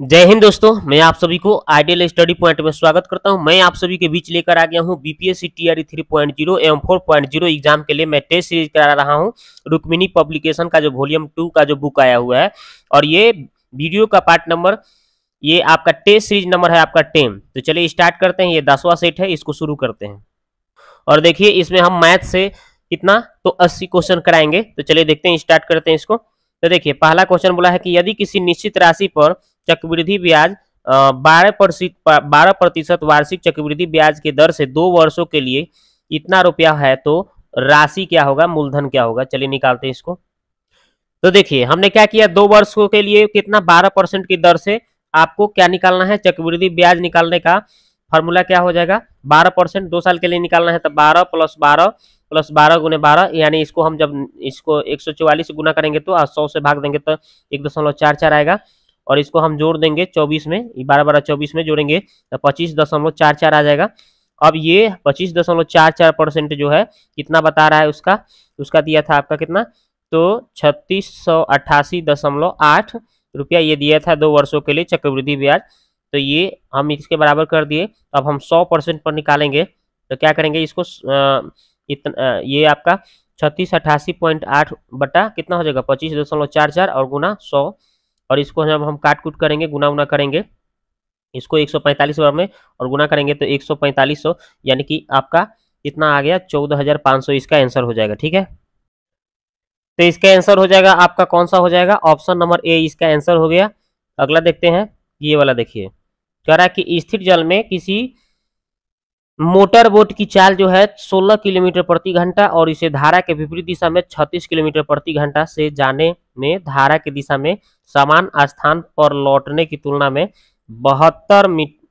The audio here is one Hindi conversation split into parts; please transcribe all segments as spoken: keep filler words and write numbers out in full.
जय हिंद दोस्तों, मैं आप सभी को आइडियल स्टडी पॉइंट में स्वागत करता हूं। मैं आप सभी के बीच लेकर आ गया हूं BPSC TRE three point zero एवं फोर पॉइंट ज़ीरो एग्जाम के लिए मैं टेस्ट सीरीज करा रहा हूं। रुक्मिणी पब्लिकेशन का जो वॉल्यूम टू का जो बुक आया हुआ है और ये वीडियो का पार्ट नंबर, ये आपका टेस्ट सीरीज नंबर है आपका टेन। तो चलिए स्टार्ट करते हैं। ये दसवां सेट है, इसको शुरू करते हैं। और देखिए इसमें हम मैथ से कितना तो अस्सी क्वेश्चन कराएंगे। तो चलिए देखते हैं, स्टार्ट करते हैं इसको। तो देखिए पहला क्वेश्चन बोला है कि यदि किसी निश्चित राशि पर चक्रवृद्धि ब्याज बारह प्रतिशत बारह प्रतिशत वार्षिक चक्रवृद्धि ब्याज के दर से दो वर्षों के लिए इतना रुपया है तो राशि क्या होगा, मूलधन क्या होगा। चलिए निकालते हैं इसको। तो देखिए हमने क्या किया, दो वर्षों के लिए कितना बारह परसेंट की दर से आपको क्या निकालना है, चक्रवृद्धि ब्याज निकालने का फॉर्मूला क्या हो जाएगा, बारह परसेंट दो साल के लिए निकालना है। तो बारह प्लस बारह प्लस बारह गुने बारह, यानी इसको हम जब इसको एक सौ चौवालीस से गुना करेंगे तो सौ से भाग देंगे तो एक दशमलव चार चार आएगा। और इसको हम जोड़ देंगे चौबीस में, बारह बारह चौबीस में जोड़ेंगे तो पच्चीस दशमलव चार चार आ जाएगा। अब ये पच्चीस दशमलव चार चार परसेंट जो है कितना बता रहा है, उसका उसका दिया था आपका कितना, तो छत्तीस सौ अट्ठासी दशमलव आठ रुपया ये दिया था दो वर्षों के लिए चक्रवृद्धि ब्याज। तो ये हम इसके बराबर कर दिए। अब हम सौ परसेंट पर निकालेंगे तो क्या करेंगे, इसको इतना ये आपका छत्तीस अट्ठासी पॉइंट आठ बटा कितना हो जाएगा, पच्चीस दशमलव चार चार और गुना सौ। और इसको जब हम काट कूट करेंगे, गुना गुना करेंगे इसको एक सौ पैंतालीस बार में और गुना करेंगे तो एक सौ पैंतालीस सौ, यानी कि आपका कितना आ गया, चौदह हजार पाँच सौ इसका आंसर हो जाएगा। ठीक है, तो इसका आंसर हो जाएगा आपका कौन सा हो जाएगा, ऑप्शन नंबर ए इसका आंसर हो गया। अगला देखते हैं, ये वाला देखिए, कह रहा है कि स्थिर जल में किसी मोटर बोट की चाल जो है सोलह किलोमीटर प्रति घंटा और इसे धारा के विपरीत दिशा में छत्तीस किलोमीटर प्रति घंटा से जाने में धारा की दिशा में समान स्थान पर लौटने की तुलना में बहत्तर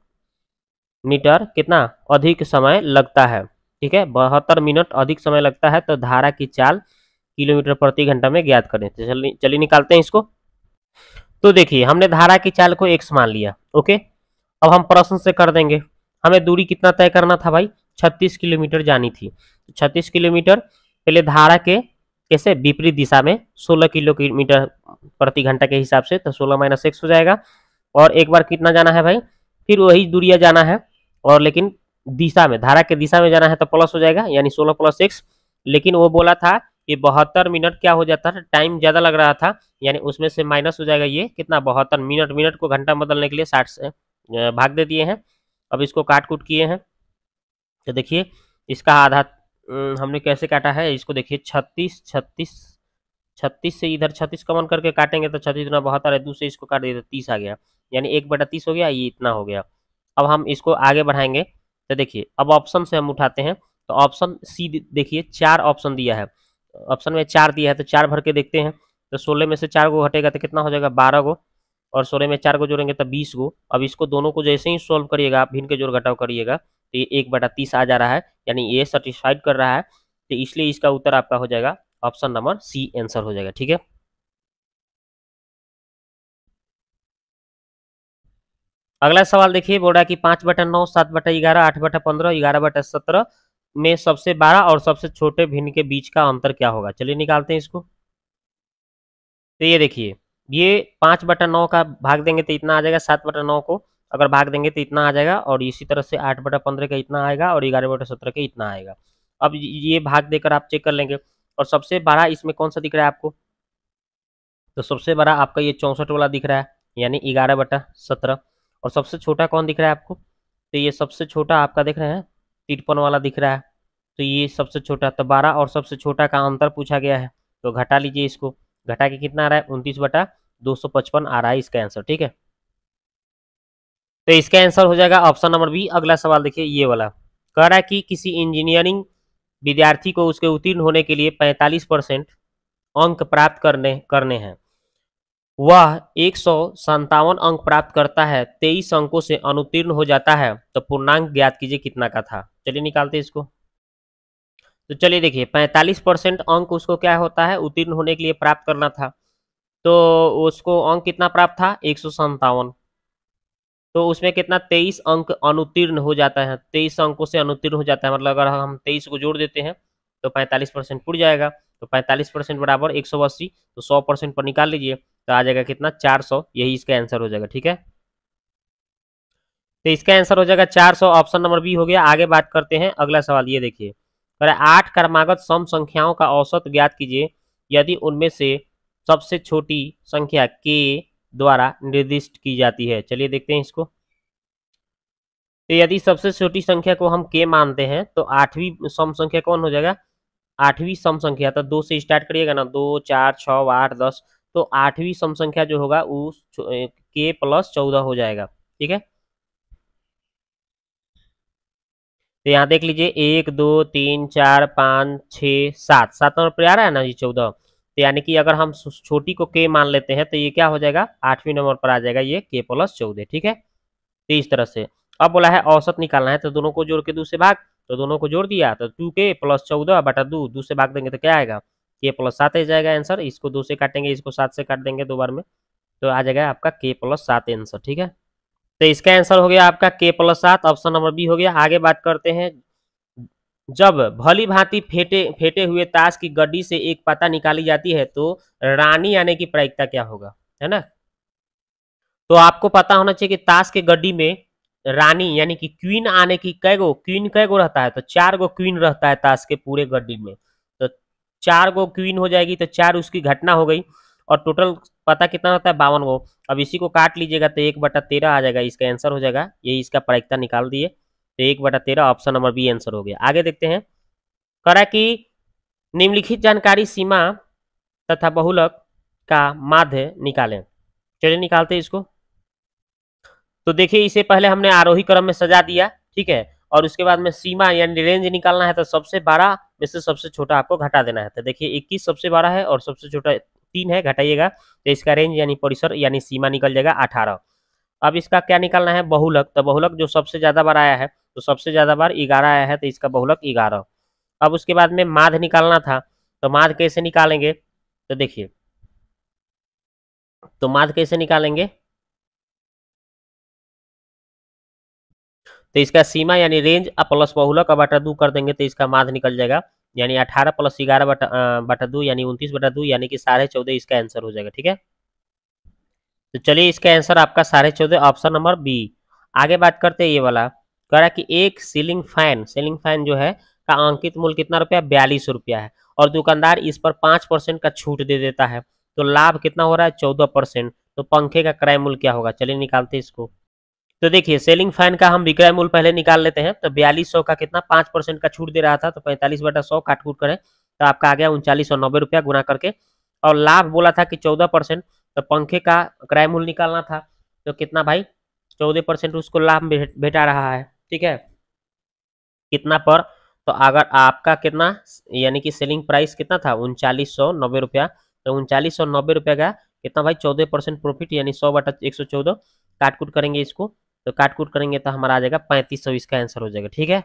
मीटर कितना अधिक समय लगता है। ठीक है, बहत्तर मिनट अधिक समय लगता है। तो धारा की चाल किलोमीटर प्रति घंटा में ज्ञात करें। तो चलिए चलिए निकालते हैं इसको। तो देखिए हमने धारा की चाल को एक्स मान लिया। ओके, अब हम प्रश्न से कर देंगे। हमें दूरी कितना तय करना था भाई, छत्तीस किलोमीटर जानी थी। छत्तीस किलोमीटर पहले धारा के कैसे विपरीत दिशा में सोलह किलोमीटर प्रति घंटा के हिसाब से, तो सोलह माइनस एक्स हो जाएगा। और एक बार कितना जाना है भाई, फिर वही दूरिया जाना है और लेकिन दिशा में, धारा के दिशा में जाना है तो प्लस हो जाएगा, यानी सोलह प्लस एक्स। लेकिन वो बोला था कि बहत्तर मिनट क्या हो जाता था, टाइम ज्यादा लग रहा था, यानी उसमें से माइनस हो जाएगा ये कितना, बहत्तर मिनट। मिनट को घंटा बदलने के लिए साठ से भाग दे दिए हैं। अब इसको काट कूट किए हैं तो देखिए इसका आधा हमने कैसे काटा है, इसको देखिए छत्तीस छत्तीस छत्तीस से इधर छत्तीस कमन करके काटेंगे तो छत्तीस गुना बहत्तर है, दूसरे इसको काट दिए तो तीस आ गया, यानी एक बटा तीस हो गया, ये इतना हो गया। अब हम इसको आगे बढ़ाएंगे तो देखिए अब ऑप्शन से हम उठाते हैं। तो ऑप्शन सी देखिए चार ऑप्शन दिया है, ऑप्शन में चार दिया है तो चार भर के देखते हैं। तो सोलह में से चार गो हटेगा तो कितना हो जाएगा, बारह गो, और सोलह में चार को जोड़ेंगे तो बीस गो। अब इसको दोनों को जैसे ही सोल्व करिएगा, आप भिन्न के जोड़ घटाव करिएगा तो ये एक बटा तीस आ जा रहा है, यानी ये सेटिस्फाइड कर रहा है। तो इसलिए इसका उत्तर आपका हो जाएगा ऑप्शन नंबर सी आंसर हो जाएगा। ठीक है, अगला सवाल देखिए, बोल रहा है कि पांच बटा नौ, सात बटा ग्यारह, आठ बटा पंद्रह, ग्यारह बटा सत्रह में सबसे बारह और सबसे छोटे भिन्न के बीच का अंतर क्या होगा। चलिए निकालते हैं इसको। तो ये देखिए, ये पाँच बटा नौ का भाग देंगे तो इतना आ जाएगा, सात बटा नौ को अगर भाग देंगे तो इतना आ जाएगा, और इसी तरह से आठ बटा पंद्रह का इतना आएगा और ग्यारह बटा सत्रह का इतना आएगा। अब ये भाग देकर आप चेक कर लेंगे। और सबसे बड़ा इसमें कौन सा दिख रहा है आपको, तो सबसे बड़ा आपका ये चौंसठ वाला दिख रहा है, यानी ग्यारह बटा सत्रह। और सबसे छोटा कौन दिख रहा है आपको, तो ये सबसे छोटा आपका दिख रहे हैं तिरपन वाला दिख रहा है, तो ये सबसे छोटा। तो बारह और सबसे छोटा का अंतर पूछा गया है, तो घटा लीजिए इसको, घटा के कितना आ रहा है, उनतीस बटा दो सौ पचपन आ रहा है इसका आंसर। ठीक है, तो इसका आंसर हो जाएगा ऑप्शन नंबर बी। अगला सवाल देखिए, ये वाला कह रहा है कि किसी इंजीनियरिंग विद्यार्थी को उसके उत्तीर्ण होने के लिए पैंतालीस परसेंट अंक प्राप्त करने करने हैं, वह एक सौ संतावन अंक प्राप्त करता है, तेईस अंकों से अनुत्तीर्ण हो जाता है, तो पूर्णांक ज्ञात कीजिए कितना का था। चलिए निकालते हैं इसको। तो चलिए देखिए पैंतालीस परसेंट अंक उसको क्या होता है, उत्तीर्ण होने के लिए प्राप्त करना था, तो उसको अंक कितना प्राप्त था, एक सौ संतावन। तो उसमें कितना, तेईस अंक अनुत्तीर्ण हो जाता है, तेईस अंकों से अनुत्तीर्ण हो जाता है, मतलब अगर हम तेईस को जोड़ देते हैं तो पैंतालीस परसेंट पुर जाएगा। तो पैंतालीस परसेंट बराबर एक सौ अस्सी, तो सौ परसेंट पर निकाल लीजिए तो आ जाएगा कितना, चार सौ, यही इसका आंसर हो जाएगा। ठीक है, तो इसका आंसर हो जाएगा चार सौ, ऑप्शन नंबर बी हो गया। आगे बात करते हैं अगला सवाल, ये देखिए आठ क्रमागत सम संख्याओं का औसत ज्ञात कीजिए यदि उनमें से सबसे छोटी संख्या के द्वारा निर्दिष्ट की जाती है। चलिए देखते हैं इसको। तो यदि सबसे छोटी संख्या को हम के मानते हैं तो आठवीं सम संख्या कौन हो जाएगा, आठवीं सम संख्या। तो दो से स्टार्ट करिएगा ना, दो चार छः आठ दस, तो आठवीं सम संख्या जो होगा वो के प्लस चौदह हो जाएगा। ठीक है, तो यहाँ देख लीजिए एक दो तीन चार पाँच छः सात, सात नंबर पर आ रहा है ना ये चौदह। तो यानी कि अगर हम छोटी को के मान लेते हैं तो ये क्या हो जाएगा, आठवीं नंबर पर आ जाएगा ये के प्लस चौदह। ठीक है, तो इस तरह से अब बोला है औसत निकालना है, तो दोनों को जोड़ के दो से भाग, तो दोनों को जोड़ दिया तो टू के प्लस चौदह बटा दो, दो से भाग देंगे तो क्या आएगा, के प्लस सात आ जाएगा आंसर। इसको दो से काटेंगे, इसको सात से काट देंगे दो बार में, तो आ जाएगा आपका के प्लस सात आंसर। ठीक है, तो इसका आंसर हो गया आपका के प्लस सात, ऑप्शन नंबर बी हो गया। आगे बात करते हैं, जब भली भांति फेंटे फेंटे हुए ताश की गड्डी से एक पत्ता निकाली जाती है तो रानी आने की प्रायिकता क्या होगा, है ना। तो आपको पता होना चाहिए कि ताश के गड्डी में रानी यानी कि क्वीन आने की कै गो क्वीन कै गो रहता है, तो चार गो क्वीन रहता है ताश के पूरे गड्डी में। तो चार गो क्वीन हो जाएगी तो चार उसकी घटना हो गई, और टोटल पता कितना रहता है, बावन गो। अब इसी को काट लीजिएगा तो एक बटा तेरह आ जाएगा, इसका आंसर हो जाएगा। ये इसका प्रायिकता निकाल दिए, तो एक बटा तेरह ऑप्शन नंबर बी आंसर हो गया। आगे देखते हैं, करा कि निम्नलिखित जानकारी सीमा तथा बहुलक का माध्य निकालें। चलिए निकालते हैं इसको। तो देखिए इसे पहले हमने आरोही क्रम में सजा दिया, ठीक है, और उसके बाद में सीमा यानी रेंज निकालना है, तो सबसे बड़ा में से सबसे छोटा आपको घटा देना है। तो देखिए इक्कीस सबसे बड़ा है और सबसे छोटा तीन है, घटाइएगा तो इसका रेंज यानी परिसर यानी सीमा निकल जाएगा अठारह। अब इसका क्या निकालना है, बहुलक। तो बहुलक जो सबसे ज्यादा बार आया है, तो सबसे ज्यादा बार ग्यारह आया है, तो इसका बहुलक ग्यारह। अब उसके बाद में माध्य निकालना था, तो माध्य कैसे निकालेंगे, तो देखिए तो माध्य कैसे निकालेंगे, तो इसका सीमा यानी रेंज प्लस बहुलक बटा दो कर देंगे तो इसका माध्य निकल जाएगा, यानी अठारह प्लस ग्यारह बटा बटा दो यानी उनतीस बटा दो यानी कि साढ़े चौदह इसका आंसर हो जाएगा। ठीक है, तो चलिए इसका आंसर आपका साढ़े चौदह, ऑप्शन नंबर बी। आगे बात करते हैं ये वाला, कह रहा कि एक सीलिंग फैन सीलिंग फैन जो है का अंकित मूल्य कितना रुपया, बयालीस रुपया है, और दुकानदार इस पर पाँच परसेंट का छूट दे देता है, तो लाभ कितना हो रहा है, चौदह परसेंट। तो पंखे का क्रय मूल्य क्या होगा, चलिए निकालते हैं इसको। तो देखिए सेलिंग फैन का हम विक्रय मूल्य पहले निकाल लेते हैं, तो बयालीस सौ का कितना पाँच परसेंट का छूट दे रहा था, तो पैंतालीस बटा सौ काट कूट करें तो आपका आ गया उनचालीस सौ नब्बे रुपया गुना करके, और लाभ बोला था कि चौदह परसेंट, तो पंखे का क्रय मूल्य निकालना था, तो कितना भाई चौदह परसेंट उसको लाभ भेटा रहा है। ठीक है, कितना पर, तो अगर आपका कितना यानी कि सेलिंग प्राइस कितना था उनचालीस सौ नब्बे रुपया, तो उनचालीस सौ नब्बे रुपया का कितना भाई चौदह परसेंट प्रॉफिट यानी सौ बटा एक सौ चौदह काट कूट करेंगे इसको, तो काट कूट करेंगे तो हमारा आ जाएगा पैंतीस सौ, इसका आंसर हो जाएगा। ठीक है,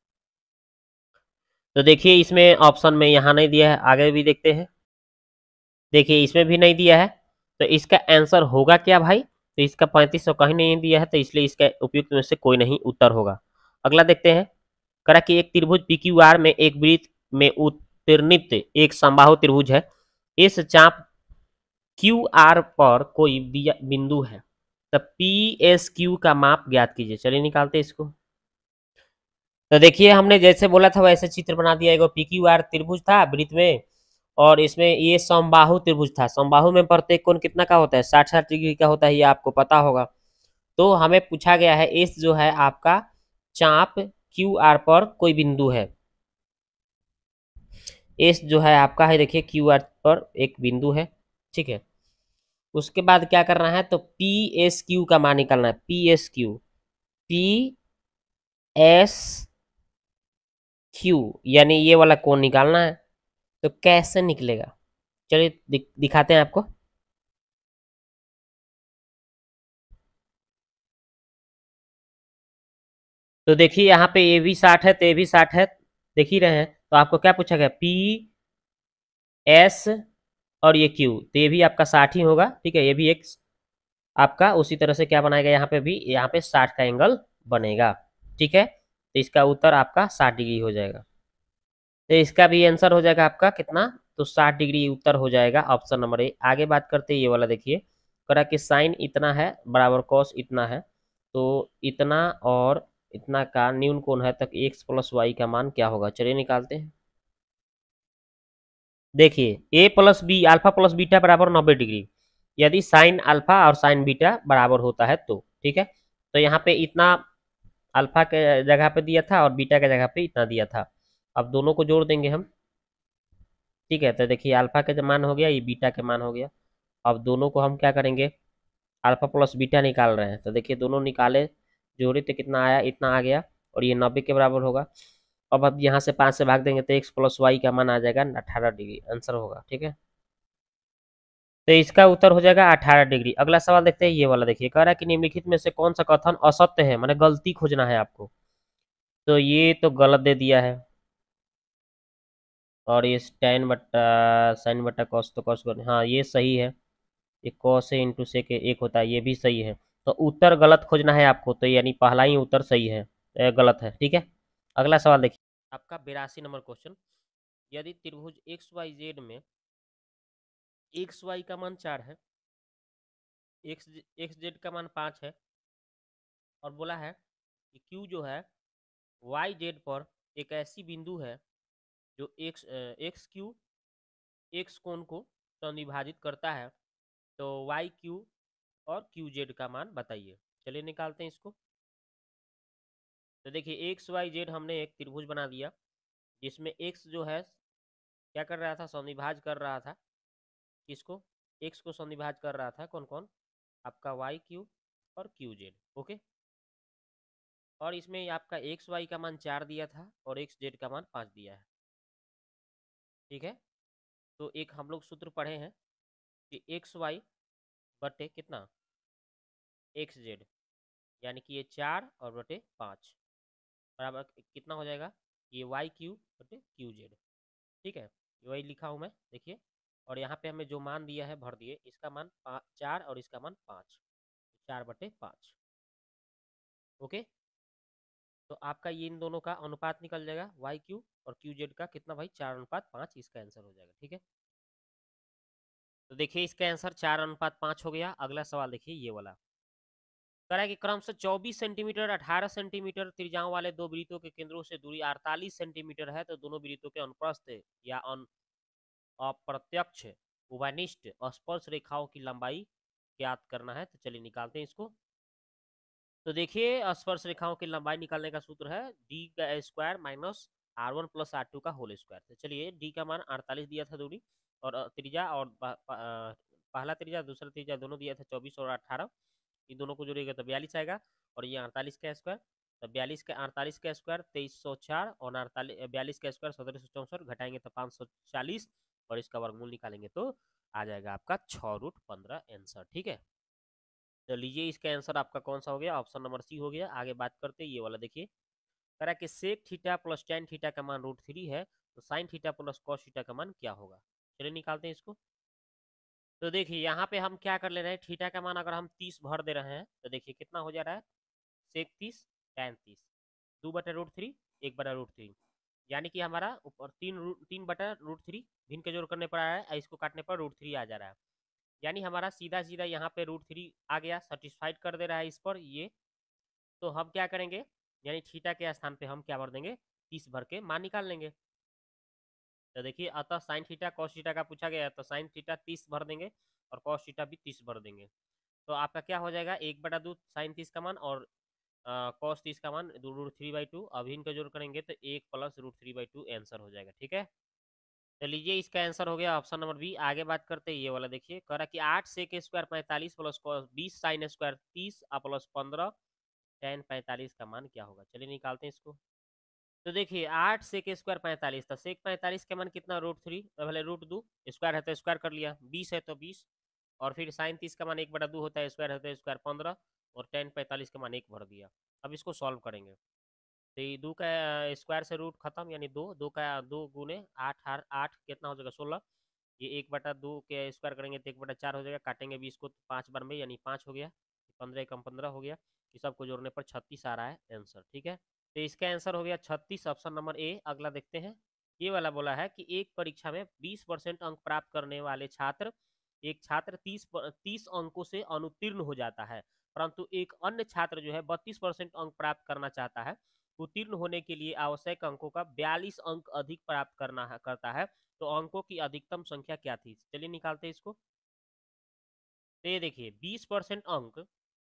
तो देखिए इसमें ऑप्शन में यहाँ नहीं दिया है, आगे भी देखते हैं। देखिए इसमें भी नहीं दिया है, तो इसका आंसर होगा क्या भाई, तो इसका पैंतीस सौ कहीं नहीं दिया है, तो इसलिए इसका उपयुक्त में से कोई नहीं उत्तर होगा। अगला देखते हैं, करा कि एक त्रिभुज पी क्यू आर में एक वृत्त में उत्तीर्णित एक समबाहु त्रिभुज है, इस चाप क्यू आर पर कोई बिंदु है, तो पी एस क्यू का माप ज्ञात कीजिए। चलिए निकालते हैं इसको। तो देखिए हमने जैसे बोला था वैसे चित्र बना दिया, एगो पी क्यू आर त्रिभुज था वृत्त में, और इसमें ये समबाहु त्रिभुज था। समबाहु में प्रत्येक कोण कितना का होता है, साठ साठ डिग्री का होता है, ये आपको पता होगा। तो हमें पूछा गया है इस जो है आपका चाप क्यू आर पर कोई बिंदु है, इस जो है आपका है देखिए क्यू आर पर एक बिंदु है। ठीक है, उसके बाद क्या करना है, तो पी एस क्यू का मान निकालना है, P S Q P S Q यानी ये वाला कोण निकालना है, तो कैसे निकलेगा, चलिए दि, दिखाते हैं आपको। तो देखिए यहाँ पे ये भी साठ है तो ये भी साठ है, देख ही रहे हैं। तो आपको क्या पूछा गया, पी एस और ये क्यू, तो ये भी आपका साठ ही होगा। ठीक है, ये भी एक आपका उसी तरह से क्या बनाएगा, यहाँ पे भी यहाँ पे साठ का एंगल बनेगा। ठीक है, तो इसका उत्तर आपका साठ डिग्री हो जाएगा, तो इसका भी आंसर हो जाएगा आपका कितना, तो साठ डिग्री उत्तर हो जाएगा ऑप्शन नंबर ए। आगे बात करते हैं ये वाला, देखिए करा कि साइन इतना है बराबर कॉस इतना है, तो इतना और इतना का न्यून कोण है तक एक्स प्लस वाई का मान क्या होगा, चलिए निकालते हैं। देखिए A plus B alpha plus beta बराबर नब्बे डिग्री, यदि साइन अल्फा और साइन बीटा बराबर होता है तो ठीक है। तो यहाँ पे इतना अल्फा के जगह पे दिया था और बीटा के जगह पे इतना दिया था। अब दोनों को जोड़ देंगे हम, ठीक है। तो देखिए अल्फा के मान हो गया, ये बीटा के मान हो गया। अब दोनों को हम क्या करेंगे, अल्फा प्लस बीटा निकाल रहे हैं। तो देखिए दोनों निकाले, जोड़े तो कितना आया, इतना आ गया और ये नब्बे के बराबर होगा। अब अब यहाँ से पाँच से भाग देंगे तो एक्स प्लस वाई का मान आ जाएगा अठारह डिग्री, आंसर होगा, ठीक है। तो इसका उत्तर हो जाएगा अठारह डिग्री। अगला सवाल देखते हैं, ये वाला देखिए, कह रहा है कि निम्नलिखित में से कौन सा कथन असत्य है, माने गलती खोजना है आपको। तो ये तो गलत दे दिया है, और ये टेन बट्टा साइन बट्टा कॉस तो कॉस, हाँ ये सही है। ये कॉस है इंटू सेक एक होता है, ये भी सही है। तो उत्तर गलत खोजना है आपको, तो यानी पहला ही उत्तर सही है, ए, गलत है, ठीक है। अगला सवाल देखिए, आपका बेरासी नंबर क्वेश्चन, यदि त्रिभुज एक्स वाई जेड में एक्स वाई का मान चार है, एक्स एक्स जेड का मान पाँच है, और बोला है कि क्यू जो है वाई जेड पर एक ऐसी बिंदु है जो एक्स एक्स क्यू एक्स कोण को समविभाजित करता है, तो वाई क्यू और क्यू जेड का मान बताइए। चलिए निकालते हैं इसको। तो देखिए एक्स वाई जेड हमने एक त्रिभुज बना दिया, जिसमें एक्स जो है क्या कर रहा था, समविभाज कर रहा था, किसको, एक्स को समविभाज कर रहा था, कौन कौन, आपका वाई क्यू और क्यू जेड, ओके। और इसमें आपका एक्स वाई का मान चार दिया था और एक्स जेड का मान पाँच दिया है, ठीक है। तो एक हम लोग सूत्र पढ़े हैं कि एक्स वाई बटे कितना, एक्स जेड, यानी कि ये चार और बटे पाँच बराबर कितना हो जाएगा, ये वाई क्यू बटे क्यू जेड, ठीक है। वही लिखा हूँ मैं, देखिए। और यहाँ पे हमें जो मान दिया है भर दिए, इसका मान चार और इसका मान पाँच, चार बटे पाँच, ओके। तो आपका ये इन दोनों का अनुपात निकल जाएगा, वाई क्यू और क्यू जेड का कितना भाई, चार अनुपात पाँच, इसका आंसर हो जाएगा, ठीक है। तो देखिए इसका आंसर चार अनुपात पाँच हो गया। अगला सवाल देखिए ये वाला, कह रहा है कि क्रमशः चौबीस सेंटीमीटर अठारह सेंटीमीटर त्रिज्याओं वाले दो वृत्तों के केंद्रों से दूरी अड़तालीस सेंटीमीटर है, तो दोनों वृत्तों के अनुप्रस्थ या अन अप्रत्यक्ष उभयनिष्ठ स्पर्श रेखाओं की लंबाई ज्ञात करना है। तो चलिए निकालते हैं इसको। तो देखिए स्पर्श रेखाओं की लंबाई निकालने का सूत्र है डी का square minus R one plus R two का होल स्क्वायर। तो चलिए डी का मान अड़तालीस दिया था दूरी, और त्रिज्या और पहला त्रिज्या दूसरा त्रिज्या दोनों दिया था चौबीस और अठारह, इन दोनों को जोड़िएगा तो बयालीस आएगा, और ये अड़तालीस का स्क्वायर, तो बयालीस का अड़तालीस का स्क्वायर तेईस सौ चार, और अड़तालीस बयालीस का स्क्वायर सत्रह सौ चौंसठ, घटाएंगे तो पाँच सौ चालीस, और इसका वर्गमूल निकालेंगे तो आ जाएगा आपका छः रूट पंद्रह आंसर, ठीक है। तो लीजिए इसका आंसर आपका कौन सा हो गया, ऑप्शन नंबर सी हो गया। आगे बात करते हैं ये वाला, देखिए कह रहा है कि sec theta plus tan theta का मान रूट थ्री है, तो sine theta plus cos theta का मान क्या होगा। चलिए निकालते हैं इसको। तो देखिए यहाँ पे हम क्या कर ले रहे हैं, थीटा का मान अगर हम तीस भर दे रहे हैं तो देखिए कितना हो जा रहा है, सेक तीस टेन तीस, दो बटा रूट थ्री, एक बटा रूट थ्री, यानी कि हमारा ऊपर तीन रूट तीन बटा रूट थ्री भिन्न के जोड़ करने पर आया है, इसको काटने पर रूट थ्री आ जा रहा है, यानी हमारा सीधा सीधा यहाँ पे रूट थ्री आ गया, सेटिस्फाइड कर दे रहा है इस पर ये। तो हम क्या करेंगे, यानी थीटा के स्थान पे हम क्या भर देंगे, तीस भर के मान निकाल लेंगे। तो देखिए अतः साइन थीटा कॉस थीटा का पूछा गया है, तो साइन थीटा तीस भर देंगे और कॉस थीटा भी तीस भर देंगे। तो आपका क्या हो जाएगा, एक बटा दो साइन तीस का मान और कॉस तीस का मान दो रूट थ्री बाई टू, अभी इनका जोड़ करेंगे तो एक plus root three by two answer हो जाएगा, ठीक है। तो लीजिए इसका आंसर हो गया ऑप्शन नंबर बी। आगे बात करते हैं ये वाला, देखिए कह रहा कि आठ सेक स्क्वायर पैंतालीस प्लस बीस साइन स्क्वायर तीस प्लस पंद्रह टेन पैंतालीस का मान क्या होगा। चलिए निकालते हैं इसको। तो देखिए आठ सेक स्क्वायर पैंतालीस था, सेक पैंतालीस का मान कितना, रूट थ्री, पहले रूट दो, स्क्वायर है तो स्क्वायर कर लिया, बीस है तो बीस, और फिर साइन तीस का मान एक बटा दो होता है, स्क्वायर है तो स्क्वायर पंद्रह, और टेन पैंतालीस का मान एक भर दिया। अब इसको सॉल्व करेंगे तो ये दो का स्क्वायर से रूट खत्म, यानी दो, दो का दो गुने आठ, आठ आठ कितना हो जाएगा सोलह, ये एक बटा दो के स्क्वायर करेंगे तो एक बटा चार हो जाएगा, काटेंगे भी इसको पाँच बार में, यानी पाँच हो गया, पंद्रह कम पंद्रह हो गया, ये सबको जोड़ने पर छत्तीस आ रहा है आंसर, ठीक है। तो इसका आंसर हो गया छत्तीस, ऑप्शन नंबर ए। अगला देखते हैं, ये वाला बोला है कि एक परीक्षा में बीस परसेंट अंक प्राप्त करने वाले छात्र एक छात्र तीस तीस अंकों से अनुत्तीर्ण हो जाता है, परंतु एक अन्य छात्र जो है बत्तीस परसेंट अंक प्राप्त करना चाहता है। उत्तीर्ण होने के लिए आवश्यक अंकों का बयालीस अंक अधिक प्राप्त करना है, करता है। तो अंकों की अधिकतम संख्या क्या थी, चलिए निकालते हैं इसको। तो ये देखिए बीस परसेंट अंक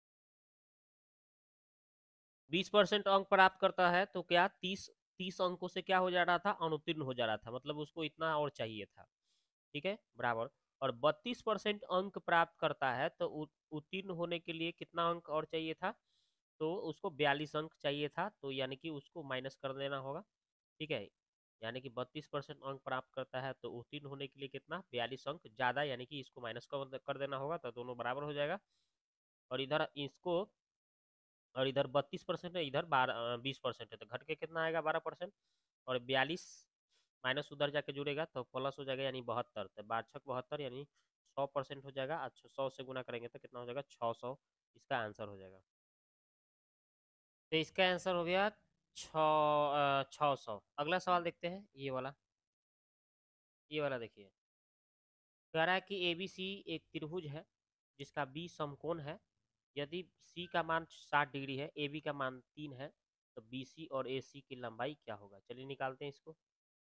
बीस परसेंट अंक प्राप्त करता है तो क्या तीस तीस अंकों से क्या हो जा रहा था, अनुत्तीर्ण हो जा रहा था, मतलब उसको इतना और चाहिए था। ठीक है, बराबर। और बत्तीस परसेंट अंक प्राप्त करता है तो उत्तीर्ण होने के लिए कितना अंक और चाहिए था, तो उसको बयालीस अंक चाहिए था, तो यानी कि उसको माइनस कर देना होगा। ठीक है, यानी कि बत्तीस परसेंट अंक प्राप्त करता है तो उत्तीर्ण होने के लिए कितना, बयालीस अंक ज़्यादा, यानी कि इसको माइनस कर कर देना होगा, तो दोनों बराबर हो जाएगा। और इधर इसको, और इधर बत्तीस परसेंट है, इधर बारह बीस परसेंट है, तो घट के कितना आएगा, बारह परसेंट। और बयालीस माइनस उधर जाके जुड़ेगा तो प्लस हो जाएगा, यानी बहत्तर, तो बारह बहत्तर, यानी सौ परसेंट हो जाएगा। अच्छा, सौ से गुना करेंगे तो कितना हो जाएगा, छः सौ इसका आंसर हो जाएगा। तो इसका आंसर हो गया छः छः सौ। अगला सवाल देखते हैं, ये वाला ये वाला देखिए। कह रहा है कि ए बी सी एक त्रिभुज है जिसका बी समकोण है। यदि सी का मान साठ डिग्री है, ए बी का मान तीन है, तो बी सी और ए सी की लंबाई क्या होगा, चलिए निकालते हैं इसको।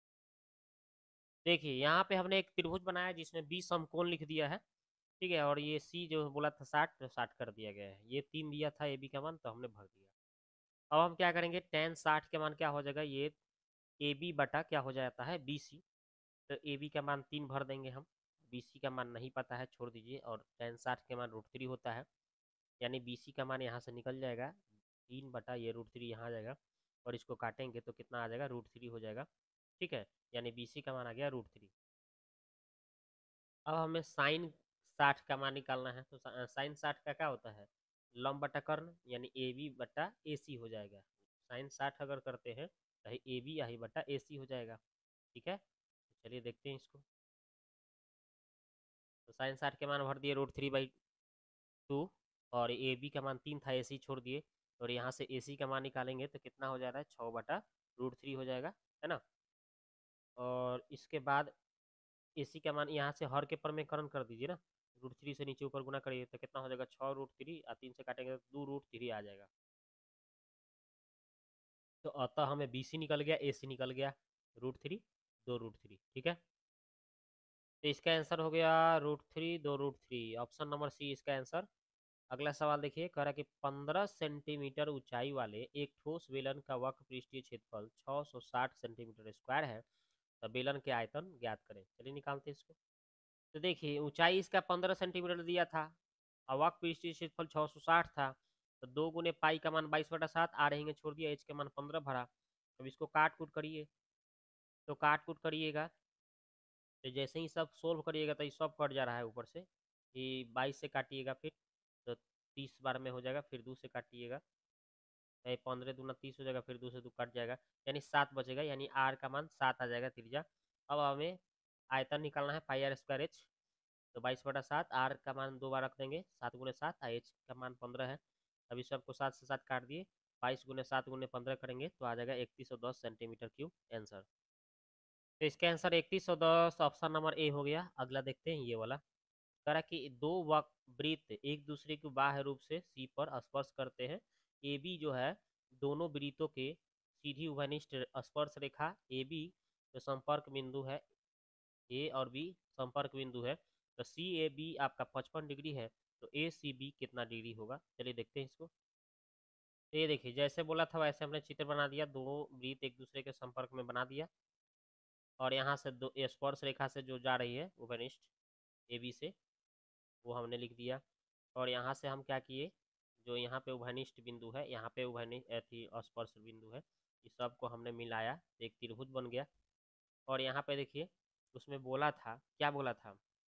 देखिए यहाँ पे हमने एक त्रिभुज बनाया जिसमें बी समकोण लिख दिया है। ठीक है, और ये सी जो बोला था साठ, तो साठ कर दिया गया है। ये तीन दिया था ए बी का मान, तो हमने भर दिया। अब हम क्या करेंगे, टेन साठ के मान क्या हो जाएगा, ये ए बी बटा क्या हो जाता है, बी सी। तो ए बी का मान तीन भर देंगे हम, बी सी का मान नहीं पता है, छोड़ दीजिए। और टेन साठ के मान रूट थ्री होता है, यानी बी सी का मान यहाँ से निकल जाएगा, तीन बटा ये रूट थ्री यहाँ आ जाएगा, और इसको काटेंगे तो कितना आ जाएगा, रूट थ्री हो जाएगा। ठीक है, यानी बी सी का मान आ गया रूट थ्री। अब हमें साइन साठ का मान निकालना है, तो साइन साठ का क्या होता है, लंब बटा कर्ण, यानी ए बी बटा ए सी हो जाएगा। साइन साठ अगर करते हैं तो ए बी आई बटा ए सी हो जाएगा। ठीक है, तो चलिए देखते हैं इसको। तो साइन साठ के मान भर दिए रूट थ्री बाई टू, और ए बी का मान तीन था, ए सी छोड़ दिए, और यहाँ से ए सी का मान निकालेंगे तो कितना हो जा रहा है, छः बटा रूट थ्री हो जाएगा, है ना। और इसके बाद ए सी का मान यहाँ से हर के परमेकरण कर दीजिए ना, रूट थ्री से नीचे ऊपर गुना करिए तो कितना हो जाएगा, छः रूट थ्री, और तीन से काटेंगे तो दो रूट थ्री आ जाएगा। तो अतः हमें बी सी निकल गया, ए सी निकल गया, रूट थ्री दो रूट थ्री। ठीक है, तो इसका आंसर हो गया रूट थ्री दो root three, option number C इसका आंसर। अगला सवाल देखिए, कह रहा कि पंद्रह सेंटीमीटर ऊंचाई वाले एक ठोस बेलन का वक्र पृष्ठीय क्षेत्रफल छः सौ साठ सेंटीमीटर स्क्वायर है, तो बेलन के आयतन ज्ञात करें, चलिए निकालते हैं इसको। तो देखिए ऊंचाई इसका पंद्रह सेंटीमीटर दिया था, और वक्र पृष्ठीय क्षेत्रफल छः सौ साठ था, तो दो गुने पाई का मान बाईस बटा सात आ रहेंगे, छोड़ दिया, एच का मान पंद्रह भरा। अब इसको काट कूट करिए, तो काट कूट करिएगा तो जैसे ही सब सोल्व करिएगा तो ये सब कट जा रहा है ऊपर से, ये बाईस से काटिएगा फिर तो तीस बार में हो जाएगा, फिर दो से काटिएगा, पंद्रह दूना तीस हो जाएगा, फिर दो से दो कट जाएगा, यानी सात बचेगा, यानी आर का मान सात आ जाएगा त्रिज्या। अब हमें आयतन निकालना है, पाई आर स्क्वायर एच, तो बाईस बटा सात, आर का मान दो बार रख देंगे, सात गुने सात, एच का मान पंद्रह है। अभी सबको सात से सात काट दिए, बाईस गुने सात गुने पंद्रह करेंगे तो आ जाएगा इकतीस सौ दस सेंटीमीटर क्यूब आंसर। तो इसका आंसर इकतीस सौ दस, ऑप्शन नंबर ए हो गया। अगला देखते हैं, ये वाला कह रहा कि दो वृत्त एक दूसरे को बाह्य रूप से सी पर स्पर्श करते हैं। ए बी जो है दोनों वृत्तों के सीधी उभयनिष्ठ स्पर्श रेखा ए बी जो संपर्क बिंदु है, ए और बी संपर्क बिंदु है, तो सी ए बी आपका पचपन डिग्री है, तो ए सी बी कितना डिग्री होगा, चलिए देखते हैं इसको। तो ये देखिए जैसे बोला था वैसे हमने चित्र बना दिया, दो वृत्त एक दूसरे के संपर्क में बना दिया, और यहाँ से दो स्पर्श रेखा से जो जा रही है उभयनिष्ठ ए बी से, वो हमने लिख दिया। और यहाँ से हम क्या किए, जो यहाँ पे उभयनिष्ठ बिंदु है, यहाँ पे उभयनिष्ठ थी स्पर्श बिंदु है, इस सब को हमने मिलाया तो एक त्रिभुज बन गया। और यहाँ पे देखिए उसमें बोला था, क्या बोला था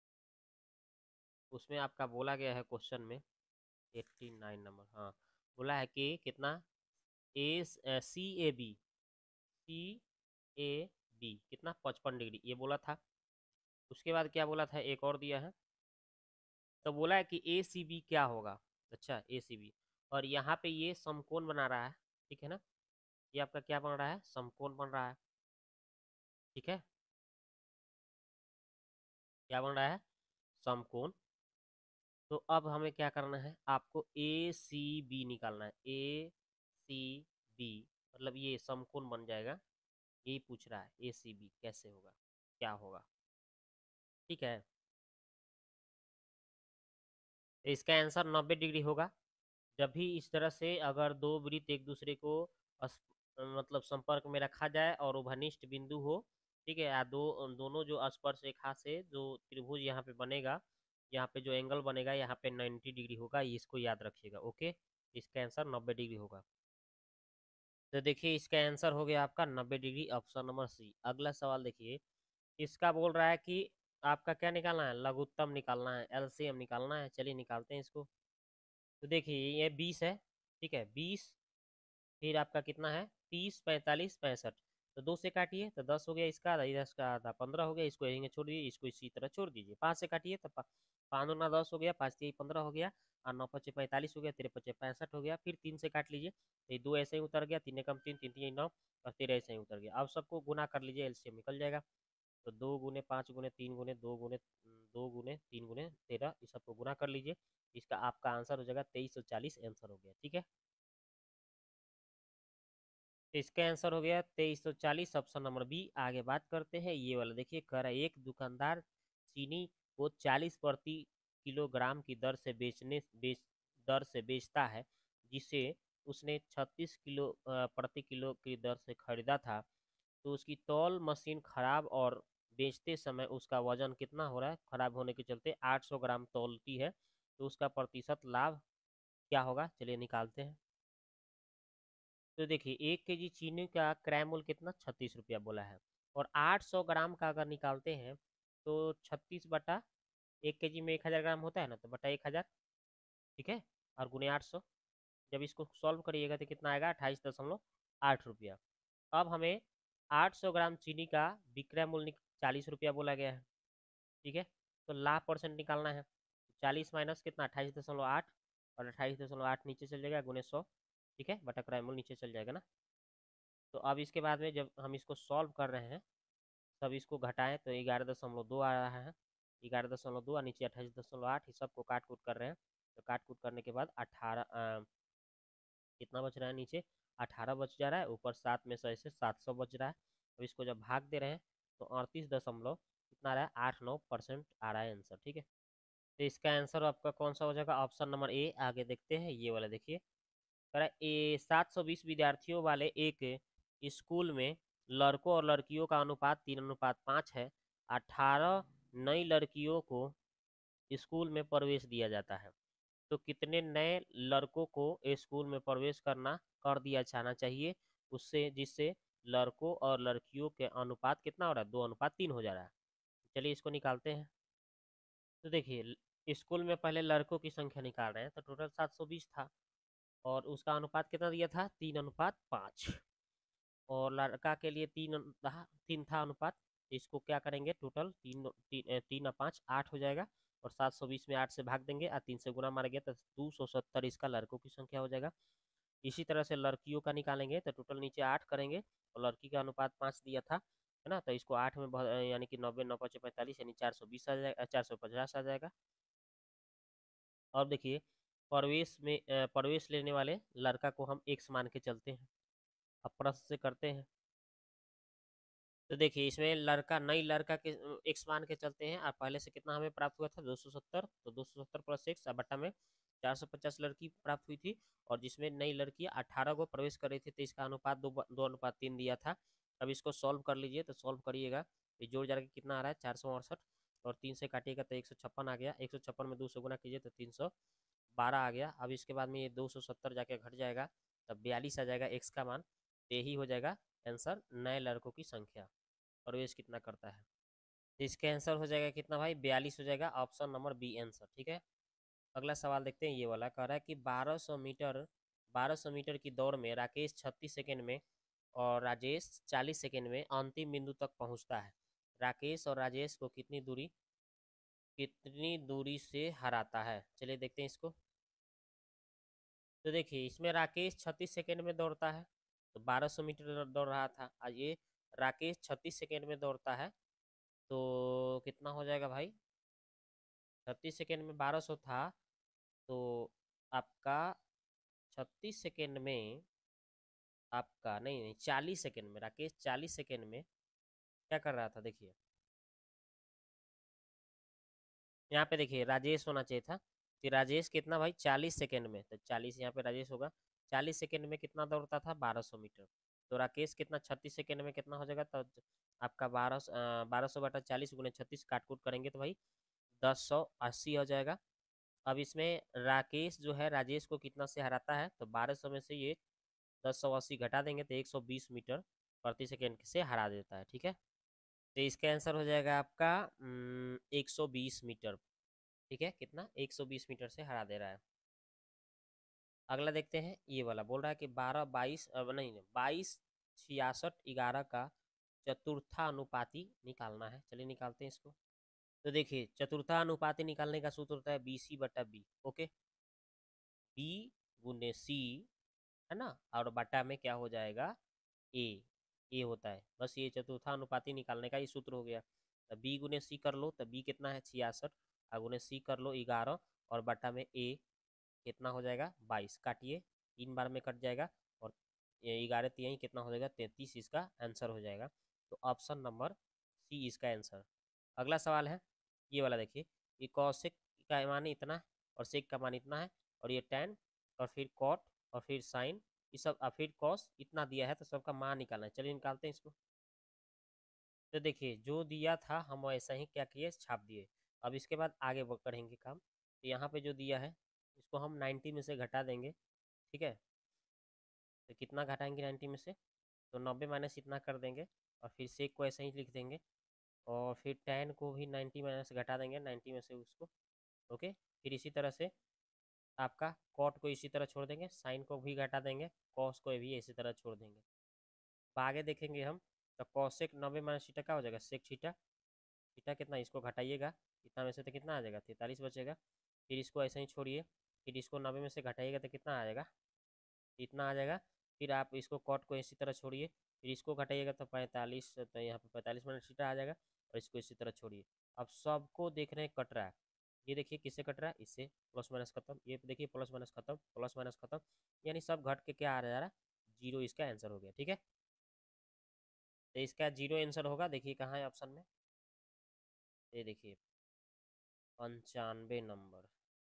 उसमें, आपका बोला गया है क्वेश्चन में एट्टी नाइन नंबर, हाँ, बोला है कि कितना, ए सी A B C A B कितना पचपन डिग्री ये बोला था। उसके बाद क्या बोला था, एक और दिया है, तो बोला है कि ए सी बी क्या होगा। अच्छा, ए सी बी, और यहाँ पे ये समकोण बना रहा है, ठीक है ना, ये आपका क्या बन रहा है, समकोण बन रहा है। ठीक है, क्या बन रहा है, समकोण। तो अब हमें क्या करना है, आपको ए सी बी निकालना है। ए सी बी मतलब ये समकोण बन जाएगा। ये पूछ रहा है ए सी बी कैसे होगा, क्या होगा, ठीक है। तो इसका आंसर नब्बे डिग्री होगा। जब भी इस तरह से अगर दो वृत्त एक दूसरे को अस, मतलब संपर्क में रखा जाए और उभयनिष्ठ बिंदु हो, ठीक है, या दो दोनों जो स्पर्श रेखा से जो त्रिभुज यहाँ पे बनेगा, यहाँ पे जो एंगल बनेगा यहाँ पे नब्बे डिग्री होगा, इसको याद रखिएगा। ओके, इसका आंसर नब्बे डिग्री होगा। तो देखिए इसका आंसर हो गया आपका नब्बे डिग्री, ऑप्शन नंबर सी। अगला सवाल देखिए, इसका बोल रहा है कि आपका क्या निकालना है, लघुत्तम निकालना है, एलसीएम निकालना है। चलिए निकालते हैं इसको। तो देखिए ये बीस है, ठीक है, बीस, फिर आपका कितना है, तीस, पैंतालीस, पैंसठ। तो दो से काटिए तो दस हो गया इसका आधा, इधर इसका आधा पंद्रह हो गया, इसको यहीं छोड़ दीजिए, इसको इसी तरह छोड़ दीजिए। पाँच से काटिए तो पाँच दूना दस हो गया, पाँच तीन पंद्रह हो गया, और नौ पच्चीस पैंतालीस हो गया, तेरह पच्चीस पैंसठ हो गया। फिर तीन से काट लीजिए तो ये दो ऐसे ही उतर गया, तीन कम तीन, तीन तीन नौ, और तेरह ऐसे ही उतर गया। अब सबको गुना कर लीजिए, एलसीएम निकल जाएगा। तो दो गुने पाँच गुने तीन गुने दो गुने दो गुने तीन गुने तेरह, इस सबको गुना कर लीजिए। इसका आपका आंसर हो जाएगा तेईस सौ चालीस, आंसर हो गया, ठीक है। तो इसका आंसर हो गया तेईस सौ चालीस, ऑप्शन नंबर बी। आगे बात करते हैं ये वाला, देखिए कह रहा है एक दुकानदार चीनी को चालीस प्रति किलोग्राम की दर से बेचने बेच दर से बेचता है, जिसे उसने छत्तीस किलो अ, प्रति किलो की दर से खरीदा था। तो उसकी तौल मशीन खराब और बेचते समय उसका वजन कितना हो रहा है, खराब होने के चलते आठ सौ ग्राम तौलती है। तो उसका प्रतिशत लाभ क्या होगा, चलिए निकालते हैं। तो देखिए एक केजी चीनी का क्रय मूल्य कितना, छत्तीस रुपया बोला है, और आठ सौ ग्राम का अगर निकालते हैं तो छत्तीस बटा एक केजी में एक हज़ार ग्राम होता है ना, तो बटा एक हज़ार, ठीक है, और गुने आठ सौ। जब इसको सॉल्व करिएगा तो कितना आएगा, अट्ठाईस दशमलव आठ रुपया। अब हमें आठ सौ ग्राम चीनी का विक्रय मूल्य चालीस रुपया बोला गया है, ठीक है। तो लाभ परसेंट निकालना है, चालीस माइनस कितना, अट्ठाईस दशमलव आठ, और अट्ठाईस दशमलव आठ नीचे चल जाएगा, गुने सौ, ठीक है, बटा क्रय मूल्य नीचे चल जाएगा ना। तो अब इसके बाद में जब हम इसको सॉल्व कर रहे हैं, सब इसको घटाएं तो ग्यारह दशमलव दो आ रहा है, ग्यारह दशमलव दो, और नीचे अट्ठाईस दशमलव आठ, इस सबको काट कूट कर रहे हैं। तो काट कूट करने के बाद अठारह कितना बच रहा है, नीचे अठारह बच जा रहा है, ऊपर सात में सौ से सात सौ बच रहा है। अब इसको जब भाग दे रहे हैं तो अड़तीस दशमलव कितना आ रहा है, आठ नौ परसेंट आ रहा है आंसर, ठीक है। तो इसका आंसर आपका कौन सा हो जाएगा, ऑप्शन नंबर ए। आगे देखते हैं ये वाला, देखिए ए सात सौ बीस विद्यार्थियों वाले एक स्कूल में लड़कों और लड़कियों का अनुपात तीन अनुपात पाँच है। अठारह नई लड़कियों को स्कूल में प्रवेश दिया जाता है, तो कितने नए लड़कों को स्कूल में प्रवेश करना कर दिया जाना चाहिए उससे, जिससे लड़कों और लड़कियों के अनुपात कितना हो रहा है, दो अनुपात तीन हो जा रहा है। चलिए इसको निकालते हैं। तो देखिए स्कूल में पहले लड़कों की संख्या निकाल रहे हैं, तो टोटल सात सौ बीस था, और उसका अनुपात कितना दिया था, तीन अनुपात पाँच, और लड़का के लिए तीन था, तीन था अनुपात। तो इसको क्या करेंगे, टोटल तीन तीन तीन और पाँच आठ हो जाएगा, और सात सौ बीस में आठ से भाग देंगे और तीन से गुना मारा गया तो दो सौ सत्तर इसका लड़कों की संख्या हो जाएगा। इसी तरह से लड़कियों का निकालेंगे तो टोटल नीचे आठ करेंगे, और लड़की का अनुपात पाँच दिया था, है ना, तो इसको आठ में यानी कि नब्बे नौ पचे पैंतालीस यानी चार सौ बीस आ जाएगा, चार सौ पचास आ जाएगा। और देखिए प्रवेश में प्रवेश लेने वाले लड़का को हम एक्स मान के चलते हैं, अब प्रश्न से करते हैं। तो देखिए इसमें लड़का नई लड़का के एक्स मान के चलते हैं, और पहले से कितना हमें प्राप्त हुआ था, दो सौ सत्तर, तो दो सौ सत्तर प्लस एक्स बट्टा में चार सौ पचास लड़की प्राप्त हुई थी, और जिसमें नई लड़की अठारह को प्रवेश कर रही थी, तो इसका अनुपात दो दो अनुपात तीन दिया था। अब इसको सॉल्व कर लीजिए, तो सॉल्व करिएगा तो जोड़ जाकर कितना आ रहा है, चार सौ अड़सठ, और तीन से काटिएगा तो एक सौ छप्पन आ गया, एक सौ छप्पन में दो सौ गुना कीजिए तो तीन सौ बारह आ गया। अब इसके बाद में ये दो सौ सत्तर जाके घट जाएगा, तब बयालीस आ जाएगा एक्स का मान। तो यही हो जाएगा आंसर, नए लड़कों की संख्या प्रवेश कितना करता है। तो इसका आंसर हो जाएगा कितना भाई, बयालीस हो जाएगा, ऑप्शन नंबर बी आंसर, ठीक है। अगला सवाल देखते हैं ये वाला, कह रहा है कि बारह सौ मीटर बारह सौ मीटर की दौड़ में राकेश छत्तीस सेकंड में और राजेश चालीस सेकंड में अंतिम बिंदु तक पहुंचता है। राकेश और राजेश को कितनी दूरी कितनी दूरी से हराता है, चलिए देखते हैं इसको। तो देखिए इसमें राकेश छत्तीस सेकंड में दौड़ता है, तो बारह सौ मीटर दौड़ रहा था, और ये राकेश छत्तीस सेकंड में दौड़ता है, तो कितना हो जाएगा भाई, छत्तीस सेकेंड में बारह सौ था, तो आपका छत्तीस सेकेंड में आपका नहीं नहीं चालीस सेकेंड में, राकेश चालीस सेकेंड में क्या कर रहा था देखिए, यहाँ पे देखिए राजेश होना चाहिए था कि राजेश कितना भाई चालीस सेकेंड में, तो चालीस यहाँ पे राजेश होगा। चालीस सेकेंड में कितना दौड़ता था, बारह सौ मीटर। तो राकेश कितना छत्तीस सेकेंड में कितना हो जाएगा, तो आपका बारह बारह सौ बटा चालीस गुने छत्तीस काट कूट करेंगे तो भाई दस सौ अस्सी हो जाएगा। अब इसमें राकेश जो है राजेश को कितना से हराता है, तो बारह सौ में से ये दस सौ अस्सी घटा देंगे तो एक सौ बीस मीटर प्रति सेकेंड से हरा देता है, ठीक है। तो इसका आंसर हो जाएगा आपका एक सौ बीस मीटर, ठीक है। कितना, एक सौ बीस मीटर से हरा दे रहा है। अगला देखते हैं, ये वाला बोल रहा है कि बारह बाईस अब नहीं नहीं बाईस छियासठ ग्यारह का चतुर्थानुपाती निकालना है। चलिए निकालते हैं इसको। तो देखिए चतुर्थानुपाती निकालने का सूत्र होता है बी सी बटा बी, ओके। बी गुने सी है ना, और बटा में क्या हो जाएगा, ए। ए होता है, बस ये चतुर्थानुपाती निकालने का ही सूत्र हो गया। तो बी गुने सी कर लो, तो बी कितना है छियासठ, और गुने सी कर लो ग्यारह, और बटा में ए कितना हो जाएगा बाईस। काटिए, तीन बार में कट जाएगा, और ग्यारह तीन कितना हो जाएगा तैंतीस, इसका आंसर हो जाएगा। तो ऑप्शन नंबर सी इसका आंसर। अगला सवाल है ये वाला, देखिए ये कॉसेक का मान इतना और सेक का मान इतना है, और ये टेन और फिर कॉट और फिर साइन, ये सब और फिर कॉस इतना दिया है, तो सबका मान निकालना है। चलिए निकालते हैं इसको। तो देखिए जो दिया था हम वैसा ही क्या किए, छाप दिए। अब इसके बाद आगे बढ़ेंगे काम। तो यहाँ पे जो दिया है इसको हम नाइन्टी में से घटा देंगे, ठीक है। तो कितना घटाएंगे नाइन्टी में से, तो नब्बे माइनस इतना कर देंगे, और फिर सेक को ऐसे ही लिख देंगे, और फिर टेन को भी नाइन्टी माइनस घटा देंगे नाइन्टी में से उसको, ओके। फिर इसी तरह से आपका कॉट को इसी तरह छोड़ देंगे, साइन को भी घटा देंगे, कॉस को भी इसी तरह छोड़ देंगे। तो आगे देखेंगे हम, तो कॉसेक नब्बे माइनस थीटा क्या हो जाएगा, सेक थीटा। थीटा कितना, इसको घटाइएगा, इतना में से तो कितना आ जाएगा तैंतालीस बचेगा। फिर इसको ऐसे ही छोड़िए, फिर इसको नब्बे में से घटाइएगा तो कितना आ जाएगा, इतना आ जाएगा। फिर आप इसको कॉट को इसी तरह छोड़िए, फिर इसको घटाइएगा तो पैंतालीस, तो यहाँ पे पैंतालीस माइनस थीटा आ जाएगा, और इसको इसी तरह छोड़िए। अब सबको देख रहे हैं कट रहा है, ये देखिए किससे कट रहा है, इससे। प्लस माइनस खत्म, ये देखिए प्लस माइनस खत्म, प्लस माइनस खत्म, यानी सब घट के क्या आ जा रहा है, जीरो इसका आंसर हो गया, ठीक है। तो इसका जीरो आंसर होगा, देखिए कहाँ है ऑप्शन में, ये देखिए पंचानवे नंबर।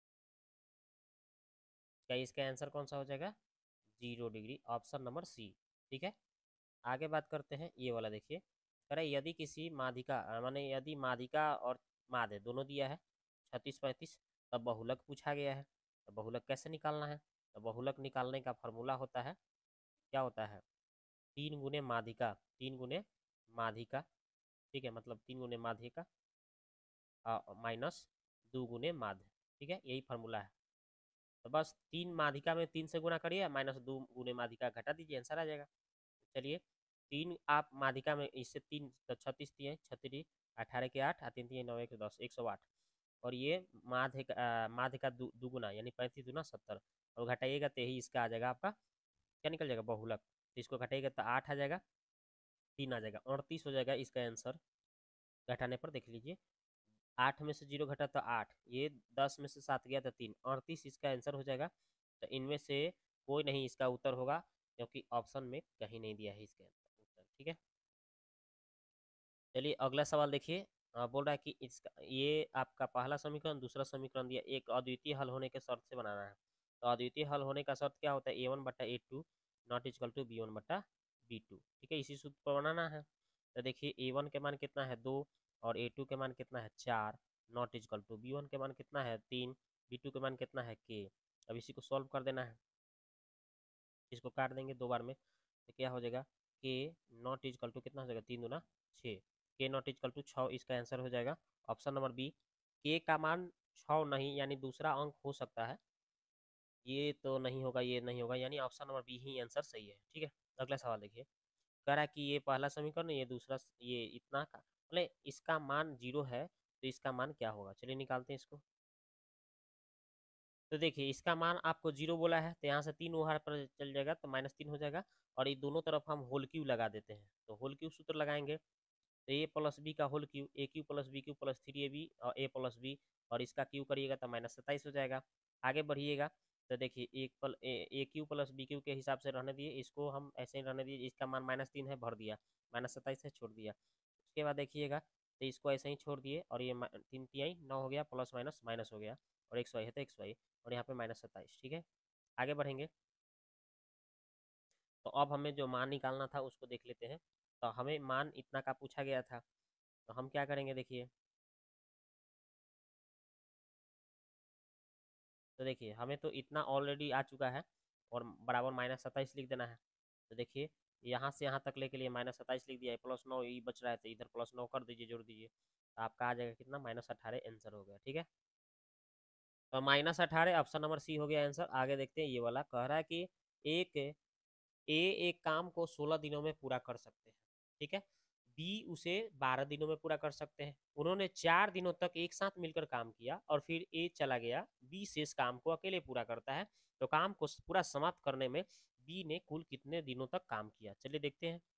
क्या इसका आंसर कौन सा हो जाएगा, zero degree, option number C, ठीक है। आगे बात करते हैं ये वाला, देखिए कह रहा है यदि किसी माध्यिका माने यदि माध्यिका और माध्य दोनों दिया है छत्तीस पैंतीस, तब बहुलक पूछा गया है। तो बहुलक कैसे निकालना है, तो बहुलक निकालने का फॉर्मूला होता है, क्या होता है, तीन गुने माध्यिका, तीन गुने माध्यिका, ठीक है, मतलब तीन गुने माध्यिका माइनस दो गुने माध्य, ठीक है, यही फार्मूला है। तो बस तीन माध्यिका में तीन से गुना करिए, माइनस दो गुने माध्यिका घटा दीजिए, आंसर आ जाएगा। चलिए तीन आप माध्यिका में, इससे तीन तो छत्तीस दिए, छत्तीस अठारह के आठ, तीन तीन नौ एक दस, एक सौ आठ, और ये माध्य का माध्य का दुगुना यानी पैंतीस दुना सत्तर, और घटाइएगा तो यही इसका आ जाएगा आपका, क्या निकल जाएगा बहुलक। तो इसको घटाइएगा तो आठ आ जाएगा, तीन आ जाएगा, अड़तीस हो जाएगा इसका आंसर। घटाने पर देख लीजिए, आठ में से जीरो घटा तो आठ, ये दस में से सात गया तो तीन, अड़तीस इसका आंसर हो जाएगा। तो इनमें से कोई नहीं इसका उत्तर होगा, क्योंकि ऑप्शन में कहीं नहीं दिया है इसका उत्तर, ठीक है। चलिए अगला सवाल देखिए, बोल रहा है कि इसका ये आपका पहला समीकरण दूसरा समीकरण दिया, एक अद्वितीय हल होने के शर्त से बनाना है। तो अद्वितीय हल होने का शर्त क्या होता है, ए वन बट्टा A two not equal two B one बट्टा बी टू, ठीक है, इसी सूत्र पर बनाना है। तो देखिए ए वन के मान कितना है दो, और ए टू के मान कितना है चार, not equal two B one के मान कितना है तीन, बी टू के मान कितना है के। अब इसी को सॉल्व कर देना है, इसको काट देंगे दो बार में, तो क्या हो जाएगा के नॉट इजकल टू कितना हो जाएगा तीन दुना छः, के नॉट इजकल टू छः, इसका आंसर हो जाएगा ऑप्शन नंबर बी। के का मान छः नहीं, यानी दूसरा अंक हो सकता है, ये तो नहीं होगा, ये नहीं होगा, यानी ऑप्शन नंबर बी ही आंसर सही है, ठीक है। अगला सवाल देखिए, कह रहा है कि ये पहला समीकरण, ये दूसरा, ये इतना का मतलब इसका मान जीरो है, तो इसका मान क्या होगा, चलिए निकालते हैं इसको। तो देखिए इसका मान आपको जीरो बोला है, तो यहाँ से तीन उधार पर चल जाएगा, तो माइनस तीन हो जाएगा, और ये दोनों तरफ हम होल क्यू लगा देते हैं, तो होल क्यू सूत्र लगाएंगे, तो ए प्लस बी का whole cube, A cube plus B cube plus three A B और ए प्लस बी, और इसका क्यू करिएगा तो माइनस सत्ताईस हो जाएगा। आगे बढ़िएगा तो देखिए एक पल A cube plus B cube के हिसाब से रहने दिए, इसको हम ऐसे ही रहने दिए, इसका मान माइनस तीन है भर दिया, माइनस सत्ताईस है छोड़ दिया। उसके बाद देखिएगा तो इसको ऐसे ही छोड़ दिए, और ये तीन तिहाई नौ हो गया, प्लस माइनस माइनस हो गया, और एक्स वाई है तो एक्स वाई, और यहाँ पे माइनस सत्ताईस। ठीक है, आगे बढ़ेंगे तो अब हमें जो मान निकालना था उसको देख लेते हैं। तो हमें मान इतना का पूछा गया था, तो हम क्या करेंगे देखिए। तो देखिए हमें तो इतना ऑलरेडी आ चुका है, और बराबर माइनस सत्ताईस लिख देना है। तो देखिए यहाँ से यहाँ तक लेके लिए माइनस सत्ताईस लिख दिया है, प्लस नौ ये बच रहा है तो इधर प्लस नौ कर दीजिए, जोड़ दीजिए, तो आपका आ जाएगा कितना, माइनस अठारह आंसर हो गया। ठीक है, तो माइनस अठारह ऑप्शन नंबर सी हो गया आंसर। आगे देखते हैं, ये वाला कह रहा है कि एक ए एक काम को सोलह दिनों में पूरा कर सकते हैं, ठीक है, बी उसे बारह दिनों में पूरा कर सकते हैं। उन्होंने चार दिनों तक एक साथ मिलकर काम किया और फिर ए चला गया, बी शेष काम को अकेले पूरा करता है, तो काम को पूरा समाप्त करने में बी ने कुल कितने दिनों तक काम किया, चलिए देखते हैं।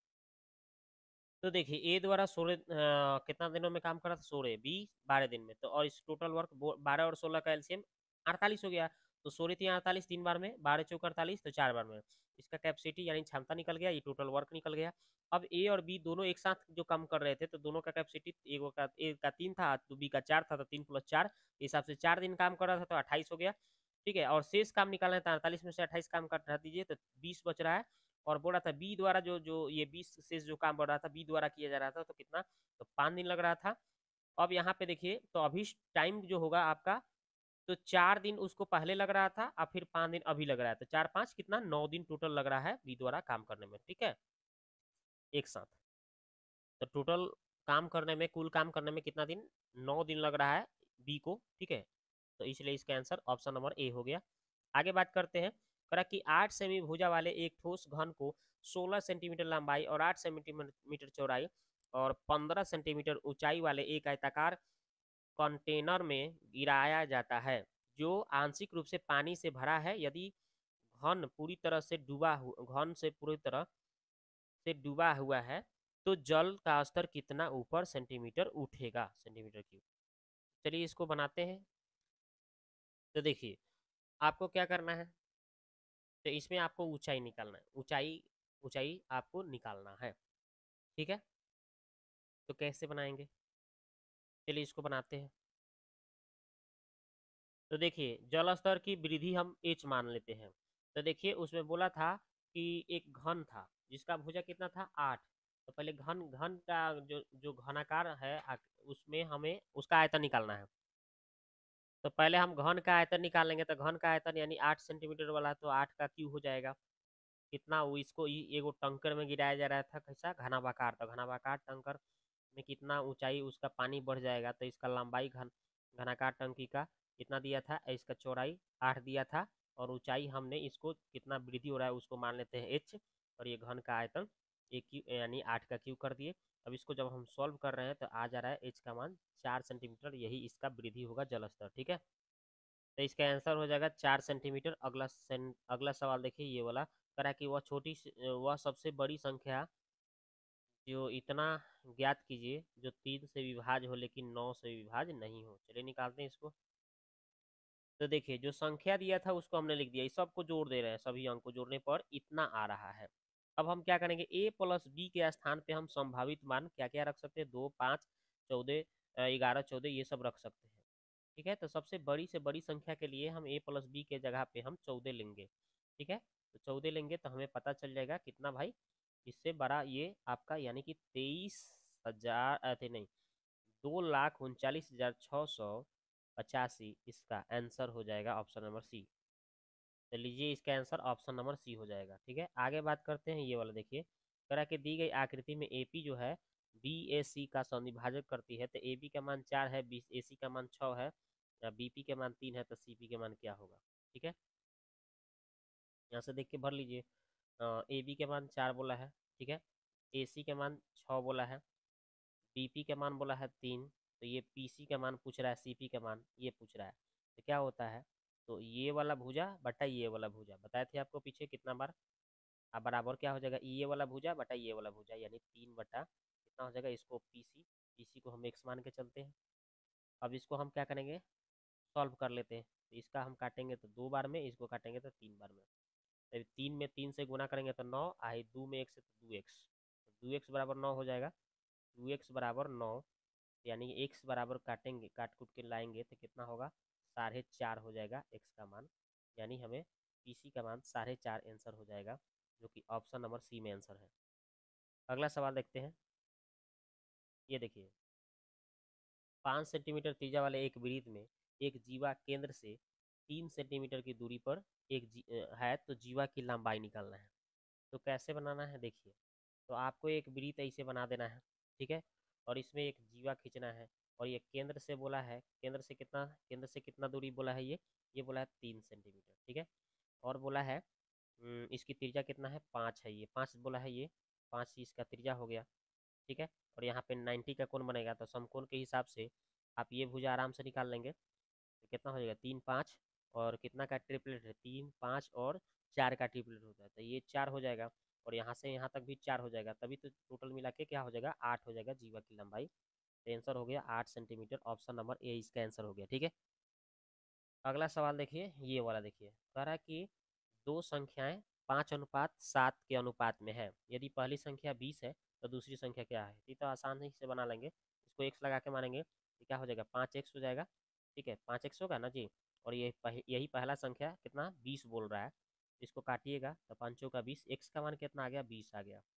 तो देखिए ए द्वारा सोलह कितना दिनों में काम करा था, सोलह, बी बारह दिन में, तो और इस टोटल वर्क बारह और सोलह का एलसीएम अड़तालीस हो गया। तो सोलह तीन अड़तालीस, तीन बार में, बारह चौक अड़तालीस, तो चार बार में इसका कैपेसिटी यानी क्षमता निकल गया, ये टोटल वर्क निकल गया। अब ए और बी दोनों एक साथ जो काम कर रहे थे, तो दोनों का कैपेसिटी एक का ए का तीन था तो बी का चार था, तो तीन प्लस चार हिसाब से चार दिन काम कर रहा था तो अट्ठाईस हो गया। ठीक है, और शेष काम निकालना है तो अड़तालीस में से अट्ठाईस काम काट दीजिए तो बीस बच रहा है। और बोल रहा था बी द्वारा जो जो ये बीस से जो काम बढ़ रहा था बी द्वारा किया जा रहा था, तो कितना, तो पाँच दिन लग रहा था। अब यहाँ पे देखिए तो अभी टाइम जो होगा आपका, तो चार दिन उसको पहले लग रहा था और फिर पाँच दिन अभी लग रहा है, तो चार पाँच कितना, नौ दिन टोटल लग रहा है बी द्वारा काम करने में। ठीक है, एक साथ तो टोटल काम करने में, कुल काम करने में कितना दिन, नौ दिन लग रहा है बी को। ठीक है, तो इसलिए इसका आंसर ऑप्शन नंबर ए हो गया। आगे बात करते हैं, करा कि आठ सेमी भुजा वाले एक ठोस घन को सोलह सेंटीमीटर लंबाई और आठ सेंटीमीटर चौड़ाई और पंद्रह सेंटीमीटर ऊंचाई वाले एक आयताकार कंटेनर में गिराया जाता है, जो आंशिक रूप से पानी से भरा है। यदि घन पूरी तरह से डूबा घन से पूरी तरह से डूबा हुआ है तो जल का स्तर कितना ऊपर सेंटीमीटर उठेगा, सेंटीमीटर क्यूब। चलिए इसको बनाते हैं। तो देखिए आपको क्या करना है, तो इसमें आपको ऊंचाई निकालना है, ऊंचाई ऊंचाई आपको निकालना है। ठीक है, तो कैसे बनाएंगे, चलिए इसको बनाते हैं। तो देखिए जल स्तर की वृद्धि हम एच मान लेते हैं। तो देखिए उसमें बोला था कि एक घन था जिसका भुजा कितना था, आठ। तो पहले घन घन का जो जो घनाकार है उसमें हमें उसका आयतन निकालना है। तो पहले हम घन का आयतन निकालेंगे, तो घन का आयतन यानी आठ सेंटीमीटर वाला, तो आठ का क्यू हो जाएगा कितना, वो इसको एगो टंकर में गिराया जा रहा था, कैसा, घनाभाकार, तो घनाभाकार टंकर में कितना ऊंचाई उसका पानी बढ़ जाएगा, तो इसका लंबाई घन घनाकार टंकी का कितना दिया था, इसका चौड़ाई आठ दिया था, और ऊंचाई हमने इसको कितना वृद्धि हो रहा है उसको मान लेते हैं एच, और ये घन का आयतन एक क्यू यानी आठ का क्यू कर दिए। अब इसको जब हम सॉल्व कर रहे हैं तो आ जा रहा है एच का मान चार सेंटीमीटर, यही इसका वृद्धि होगा जल स्तर। ठीक है, तो इसका आंसर हो जाएगा चार सेंटीमीटर। अगला सें, अगला सवाल देखिए ये वाला, करा कि वह छोटी वह सबसे बड़ी संख्या जो इतना ज्ञात कीजिए जो तीन से विभाज्य हो लेकिन नौ से विभाज्य नहीं हो। चलिए निकालते हैं इसको। तो देखिए जो संख्या दिया था उसको हमने लिख दिया, इस सबको जोड़ दे रहे हैं, सभी अंक को जोड़ने पर इतना आ रहा है। अब हम क्या करेंगे, ए प्लस बी के स्थान पे हम संभावित मान क्या क्या रख सकते हैं, दो, पाँच, चौदह, ग्यारह, चौदह, ये सब रख सकते हैं। ठीक है, तो सबसे बड़ी से बड़ी संख्या के लिए हम ए प्लस बी के जगह पे हम चौदह लेंगे। ठीक है, तो चौदह लेंगे तो हमें पता चल जाएगा कितना भाई, इससे बड़ा ये आपका यानी कि तेईस हजार अरे नहीं, दो लाख उनचालीस हजार छः सौ पचासी इसका आंसर हो जाएगा ऑप्शन नंबर सी। तो लीजिए इसका आंसर ऑप्शन नंबर सी हो जाएगा। ठीक है, आगे बात करते हैं, ये वाला देखिए, करा के दी गई आकृति में एपी जो है बी ए सी का सन्निभाजक करती है, तो ए बी का मान चार है, बी ए सी का मान छः है, बी पी के मान तीन है, तो सी पी के मान क्या होगा। ठीक है, यहाँ से देख के भर लीजिए। ए बी के मान चार बोला है, ठीक है, ए सी के मान छः बोला है, बी पी का मान बोला है तीन, तो ये पी सी का मान पूछ रहा है, सी पी का मान ये पूछ रहा है, तो क्या होता है, तो ये वाला भुजा बटा ये वाला भुजा, बताए थे आपको पीछे कितना बार, अब बराबर क्या हो जाएगा, ये वाला भुजा बटा ये वाला भुजा, यानी तीन बटा कितना हो जाएगा, इसको पी सी पी सी को हम एक्स मान के चलते हैं। अब इसको हम क्या करेंगे, सॉल्व कर लेते हैं। तो इसका हम काटेंगे तो दो बार में, इसको काटेंगे तो तीन बार में। तो तीन में तीन से गुना करेंगे तो नौ, आई दो में एक से तो दो एक्स, दो एक्स बराबर नौ हो जाएगा। दो एक्स बराबर नौ, यानी एक्स बराबर काटेंगे, काट कूट के लाएंगे तो कितना होगा, साढ़े चार हो जाएगा एक्स का मान। यानी हमें पीसी का मान साढ़े चार आंसर हो जाएगा, जो कि ऑप्शन नंबर सी में आंसर है। अगला सवाल देखते हैं। ये देखिए, पाँच सेंटीमीटर त्रिज्या वाले एक वृत्त में एक जीवा केंद्र से तीन सेंटीमीटर की दूरी पर एक जी, है, तो जीवा की लंबाई निकालना है। तो कैसे बनाना है देखिए, तो आपको एक वृत्त ऐसे बना देना है, ठीक है, और इसमें एक जीवा खींचना है, और ये केंद्र से बोला है, केंद्र से कितना, केंद्र से कितना दूरी बोला है, ये ये बोला है तीन सेंटीमीटर, ठीक है। और बोला है इसकी त्रिज्या कितना है, पाँच है, ये पाँच बोला है, ये पाँच ही इसका त्रिज्या हो गया, ठीक है। और यहाँ पे नाइन्टी का कोण बनेगा, तो समकोण के हिसाब से आप ये भुजा आराम से निकाल लेंगे। तो कितना हो जाएगा, तीन पाँच, और कितना का ट्रिपलेट है, तीन पाँच और चार का ट्रिपलेट होता है, तो ये चार हो जाएगा, और यहाँ से यहाँ तक भी चार हो जाएगा, तभी तो टोटल मिला के क्या हो जाएगा, आठ हो जाएगा जीवा की लंबाई। तो आंसर हो गया आठ सेंटीमीटर, ऑप्शन नंबर ए इसका आंसर हो गया, ठीक है। अगला सवाल देखिए, ये वाला देखिए, कह रहा है कि दो संख्याएं पाँच अनुपात सात के अनुपात में है, यदि पहली संख्या बीस है तो दूसरी संख्या क्या है। ये तो आसान ही से बना लेंगे, इसको एक्स लगा के मानेंगे तो क्या हो जाएगा, पाँच एक्स हो जाएगा, ठीक है, पाँच एक्स होगा ना जी। और ये पह, यही पहला संख्या कितना, बीस बोल रहा है, इसको काटिएगा तो पाँचों का बीस, एक्स का मान कितना आ गया, बीस आ गया।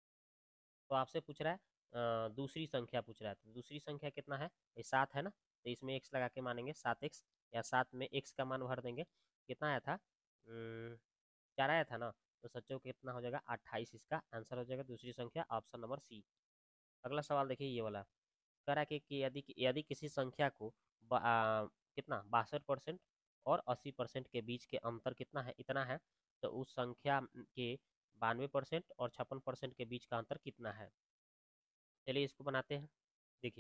तो आपसे पूछ रहा है अ, दूसरी संख्या पूछ रहा है, तो दूसरी संख्या कितना है, ये सात है ना, तो इसमें एक्स लगा के मानेंगे, सात एक्स, या सात में एक्स का मान भर देंगे, कितना आया था, अम, चार आया था ना, तो सच्चों कितना हो जाएगा, अट्ठाईस इसका आंसर हो जाएगा, दूसरी संख्या ऑप्शन नंबर सी। अगला सवाल देखिए, ये वाला कह रहा है कि, कि यदि यदि किसी संख्या को बा, आ, कितना बासठ परसेंट और अस्सी परसेंट के बीच के अंतर कितना है, इतना है, तो उस संख्या के बानवे परसेंट और छप्पन परसेंट के बीच का अंतर कितना है। चलिए इसको बनाते हैं। देखिए,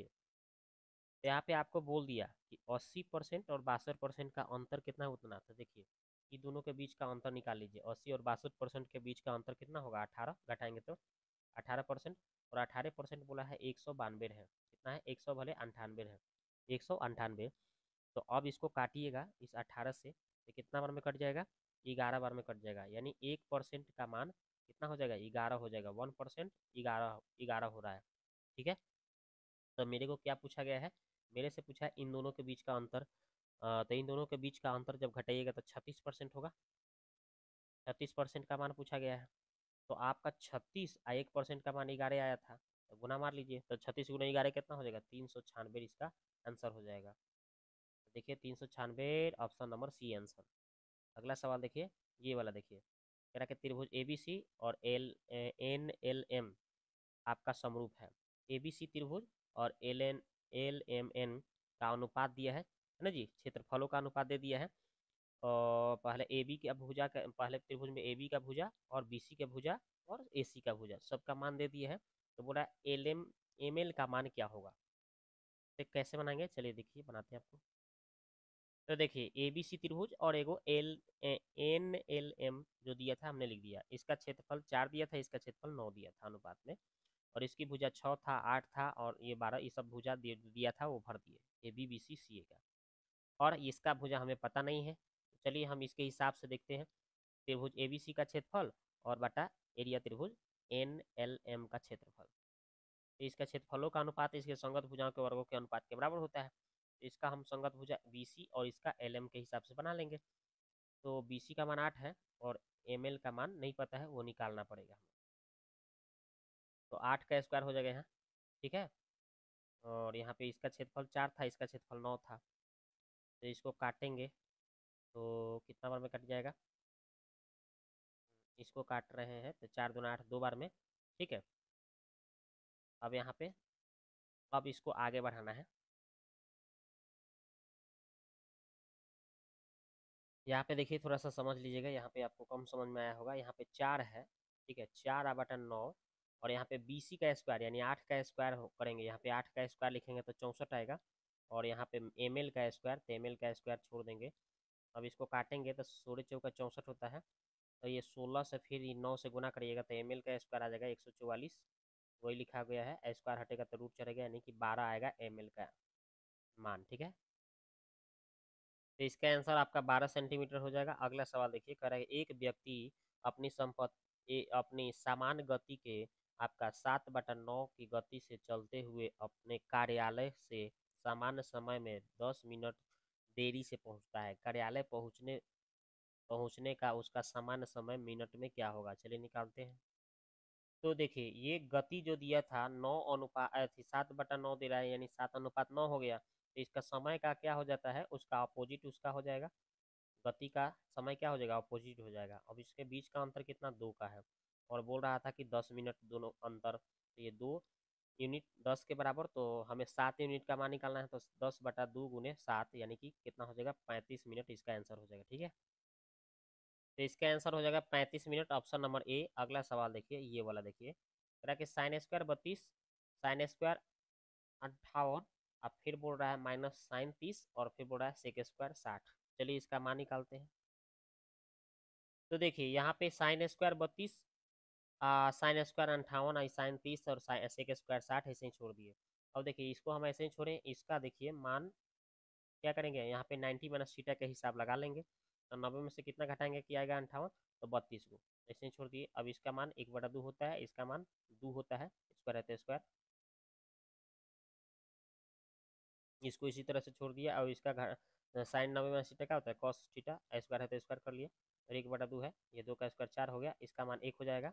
तो यहाँ पे आपको बोल दिया कि अस्सी परसेंट और बासठ परसेंट का अंतर कितना है, उतना। तो देखिए, ये दोनों के बीच का अंतर निकाल लीजिए, अस्सी और बासठ परसेंट के बीच का अंतर कितना होगा, अठारह, घटाएंगे तो अठारह परसेंट, और अठारह परसेंट बोला है एक सौ बानवे है, कितना है, एक सौ भले अंठानवे है, एक सौ अंठानवे। तो अब इसको काटिएगा इस अठारह से, तो कितना बार में कट जाएगा, ग्यारह बार में कट जाएगा, यानी एक परसेंट का मान कितना हो जाएगा, ग्यारह हो जाएगा, वन परसेंट ग्यारह ग्यारह हो रहा है, ठीक है। तो मेरे को क्या पूछा गया है, मेरे से पूछा है इन दोनों के बीच का अंतर। अ, तो इन दोनों के बीच का अंतर जब घटाइएगा तो छत्तीस परसेंट होगा, छत्तीस परसेंट का मान पूछा गया है। तो आपका छत्तीस आ एक परसेंट का मान ग्यारह आया था, तो गुना मार लीजिए, तो छत्तीस गुना ग्यारह कितना हो जाएगा, तीन सौ छियानवे इसका आंसर हो जाएगा। तो देखिए तीन सौ छियानवे ऑप्शन नंबर सी आंसर। अगला सवाल देखिए, ये वाला देखिए, कह रहा है कि त्रिभुज ए बी सी और एल एन एल एम आपका समरूप है। ए बी सी त्रिभुज और L N L M N का अनुपात दिया है है ना जी, क्षेत्रफलों का अनुपात दे दिया है। और पहले ए बी का भुजा का, पहले त्रिभुज में ए बी का भुजा और बी सी का भुजा और ए सी का भुजा सबका मान दे दिया है। तो बोला एल एम एम एल का मान क्या होगा। तो कैसे बनाएंगे, चलिए देखिए बनाते हैं आपको। तो देखिए ए बी सी त्रिभुज और एगो एल एन एल एम जो दिया था हमने लिख दिया, इसका क्षेत्रफल चार दिया था, इसका क्षेत्रफल नौ दिया था अनुपात में, और इसकी भुजा छः था, आठ था, और ये बारह, ये सब भुजा दिया था वो भर दिए, ए बी बी सी सी ए का। और इसका भुजा हमें पता नहीं है, तो चलिए हम इसके हिसाब से देखते हैं। त्रिभुज ए बी सी का क्षेत्रफल और बटा एरिया त्रिभुज एन एल एम का क्षेत्रफल, तो इसका क्षेत्रफलों का अनुपात इसके संगत भुजाओं के वर्गों के अनुपात के बराबर होता है। तो इसका हम संगत भुजा बी सी और इसका एल एम के हिसाब से बना लेंगे। तो बी सी का मान आठ है और एम एल का मान नहीं पता है, वो निकालना पड़ेगा हमें। तो आठ का स्क्वायर हो जाएगा यहाँ, ठीक है। और यहाँ पे इसका क्षेत्रफल चार था, इसका क्षेत्रफल नौ था, तो इसको काटेंगे तो कितना बार में कट जाएगा, इसको काट रहे हैं तो चार दूना आठ, दो बार में, ठीक है। अब यहाँ पे अब इसको आगे बढ़ाना है। यहाँ पे देखिए थोड़ा सा समझ लीजिएगा, यहाँ पे आपको कम समझ में आया होगा, यहाँ पे चार है, ठीक है, चार आ बटन नौ, और यहाँ पे बी सी का स्क्वायर यानी आठ का स्क्वायर करेंगे, यहाँ पे आठ का स्क्वायर लिखेंगे तो चौंसठ आएगा, और यहाँ पे एम एल का स्क्वायर, तो एम एल का स्क्वायर छोड़ देंगे। अब इसको काटेंगे तो सोलह चौका चौंसठ होता है, तो ये सोलह से फिर नौ से गुना करिएगा तो एम एल का स्क्वायर आ जाएगा एक सौ चौवालीस, वही लिखा गया है, ए स्क्वायर हटेगा तो रूट चढ़ेगा, यानी कि बारह आएगा एम एल का मान। ठीक है, तो इसका आंसर आपका बारह सेंटीमीटर हो जाएगा। अगला सवाल देखिए, कह रहा है एक व्यक्ति अपनी संपत्ति अपनी सामान्य गति के आपका सात बटा नौ की गति से चलते हुए अपने कार्यालय से सामान्य समय में दस मिनट देरी से पहुंचता है। कार्यालय पहुंचने पहुंचने का उसका सामान्य समय मिनट में क्या होगा? चलिए निकालते हैं। तो देखिए, ये गति जो दिया था नौ अनुपात थी सात बटा नौ दे रहा है, यानी सात अनुपात नौ हो गया। तो इसका समय का क्या हो जाता है, उसका अपोजिट उसका हो जाएगा। गति का समय क्या हो जाएगा, अपोजिट हो जाएगा। अब इसके बीच का अंतर कितना, दो का है, और बोल रहा था कि दस मिनट दोनों अंतर, तो ये दो यूनिट दस के बराबर, तो हमें सात यूनिट का मान निकालना है। तो दस बटा दो गुने सात, यानी कि कितना हो जाएगा, पैंतीस मिनट इसका आंसर हो जाएगा। ठीक है, तो इसका आंसर हो जाएगा पैंतीस मिनट, ऑप्शन नंबर ए। अगला सवाल देखिए, ये वाला देखिए, कह रहा है कि साइन स्क्वायर बत्तीस, साइन स्क्वायर अट्ठावन, अब फिर बोल रहा है माइनस साइन तीस, और फिर बोल रहा है सेक स्क्वायर साठ। चलिए इसका मान निकालते हैं। तो देखिए यहाँ पे साइन स्क्वायर बत्तीस, साइन स्क्वायर अंठावन, आई साइन तीस, और सेक स्क्वायर साठ ऐसे ही छोड़ दिए। अब देखिए इसको हम ऐसे ही छोड़ें, इसका देखिए मान क्या करेंगे, यहाँ पे नाइन्टी माइनस थीटा के हिसाब लगा लेंगे। तो नब्बे में से कितना घटाएंगे कि आएगा अंठावन, तो बत्तीस को ऐसे ही छोड़ दिए। अब इसका मान एक बटा दो होता है, इसका मान दो होता है, स्क्वायर रहता है स्क्वायर, इसको इसी तरह से छोड़ दिया। और इसका साइन नब्बे में थीटा क्या होता है, कॉस थीटा, स्क्वायर है तो स्क्वायर कर लिए, और एक बटा दो है, ये दो का स्क्वायर चार हो गया, इसका मान एक हो जाएगा।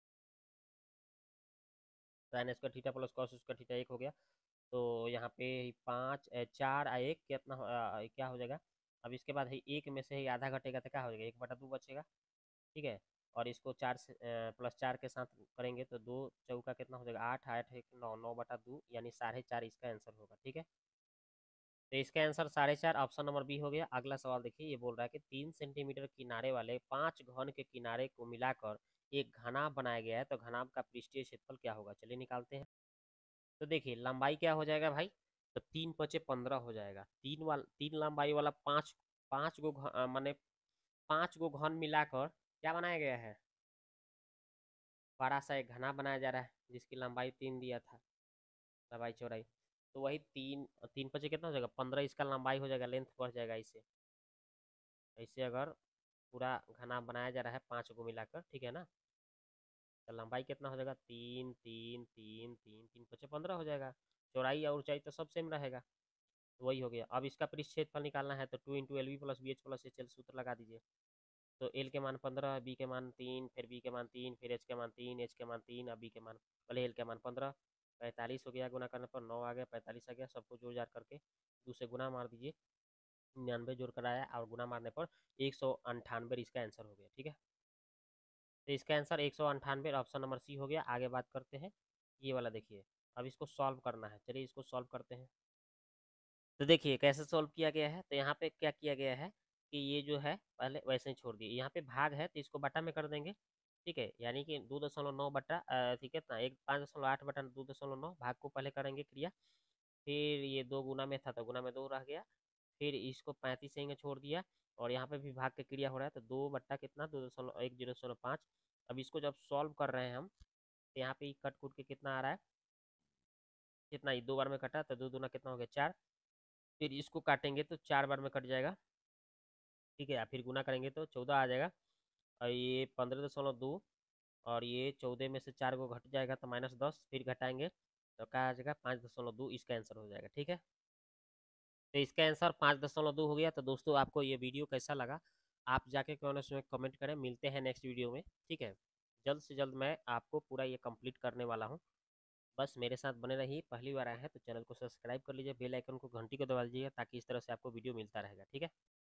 Sine square theta plus cos square theta एक हो गया। तो यहाँ पे पाँच चार आ एक कितना हो- आ, क्या हो जाएगा। अब इसके बाद है एक में से ही आधा घटेगा तो क्या हो जाएगा, एक बटा दो बचेगा। ठीक है, और इसको चार से प्लस चार के साथ करेंगे तो दो चौका कितना हो जाएगा, आठ, आठ एक नौ, नौ बटा दो, यानी साढ़े चार इसका आंसर होगा। ठीक है, तो इसका आंसर साढ़े चार, ऑप्शन नंबर बी हो गया। अगला सवाल देखिए, ये बोल रहा है कि तीन सेंटीमीटर किनारे वाले पांच घन के किनारे को मिलाकर एक घनाभ बनाया गया है, तो घनाभ का पृष्ठीय क्षेत्रफल क्या होगा? चलिए निकालते हैं। तो देखिए लंबाई क्या हो जाएगा भाई, तो तीन पचे पंद्रह हो जाएगा। तीन वाला तीन लंबाई वाला पाँच पाँच गो घ- अ, माने पाँच गो घन मिलाकर क्या बनाया गया है, बड़ा सा एक घना बनाया जा रहा है, जिसकी लंबाई तीन दिया था, लंबाई चौड़ाई। तो वही तीन तीन पचे कितना हो जाएगा, पंद्रह इसका लंबाई हो जाएगा, लेंथ बढ़ जाएगा। इसे ऐसे अगर पूरा घना बनाया जा रहा है पाँच गो मिलाकर, ठीक है ना, तो लंबाई कितना हो जाएगा, तीन तीन तीन तीन तीन पचे पंद्रह हो जाएगा। चौड़ाई और ऊंचाई तो सब सेम रहेगा, तो वही हो गया। अब इसका पृष्ठ क्षेत्रफल निकालना है, तो two into L B plus B H plus H L सूत्र लगा दीजिए। तो एल के मान पंद्रह, बी के मान तीन, फिर बी के मान तीन, फिर एच के मान तीन, एच के मान तीन, अब बी के मान पहले एल के मान पंद्रह, पैंतालीस हो गया, गुना करने पर नौ आ गया, पैंतालीस आ गया, सबको जोड़ जार करके दो से गुना मार दीजिए, निन्यानवे जोड़ कर आया, और गुना मारने पर एक सौ अंठानवे इसका आंसर हो गया। ठीक है, तो इसका आंसर एक सौ अंठानवे, ऑप्शन नंबर सी हो गया। आगे बात करते हैं, ये वाला देखिए, अब इसको सॉल्व करना है। चलिए इसको सॉल्व करते हैं। तो देखिए कैसे सॉल्व किया गया है, तो यहाँ पे क्या किया गया है कि ये जो है पहले वैसे ही छोड़ दिए, यहाँ पे भाग है तो इसको बटा में कर देंगे। ठीक है, यानी कि दो दशमलव नौ बटा अ, ठीक है ना, एक पाँच दशमलव आठ बटा दो दशमलव नौ, भाग को पहले करेंगे क्रिया, फिर ये दो गुना में था तो गुना में दो रह गया, फिर इसको पैंतीस से छोड़ दिया, और यहाँ पे भी भाग की क्रिया हो रहा है, तो दो बट्टा कितना, दो दशमलव एक जीरो दशमलव पाँच। अब इसको जब सॉल्व कर रहे हैं हम, तो यहाँ पे कट कुट के कितना आ रहा है, कितना, ये दो बार में कटा तो दो दूना कितना हो गया, चार। फिर इसको काटेंगे तो चार बार में कट जाएगा। ठीक है, फिर गुना करेंगे तो चौदह आ जाएगा, और ये पंद्रह दशमलव दो, और ये चौदह में से चार को घट जाएगा तो माइनस दस, फिर घटाएंगे तो क्या आ जाएगा, पाँच दशमलव दो इसका आंसर हो जाएगा। ठीक है, तो इसका आंसर पाँच दशमलव दो हो गया। तो दोस्तों आपको ये वीडियो कैसा लगा, आप जाके कमेंट्स में कमेंट करें। मिलते हैं नेक्स्ट वीडियो में, ठीक है, जल्द से जल्द मैं आपको पूरा ये कंप्लीट करने वाला हूँ। बस मेरे साथ बने रहिए। पहली बार आए हैं तो चैनल को सब्सक्राइब कर लीजिए, बेल आइकन को घंटी को दबा दीजिए, ताकि इस तरह से आपको वीडियो मिलता रहेगा। ठीक है।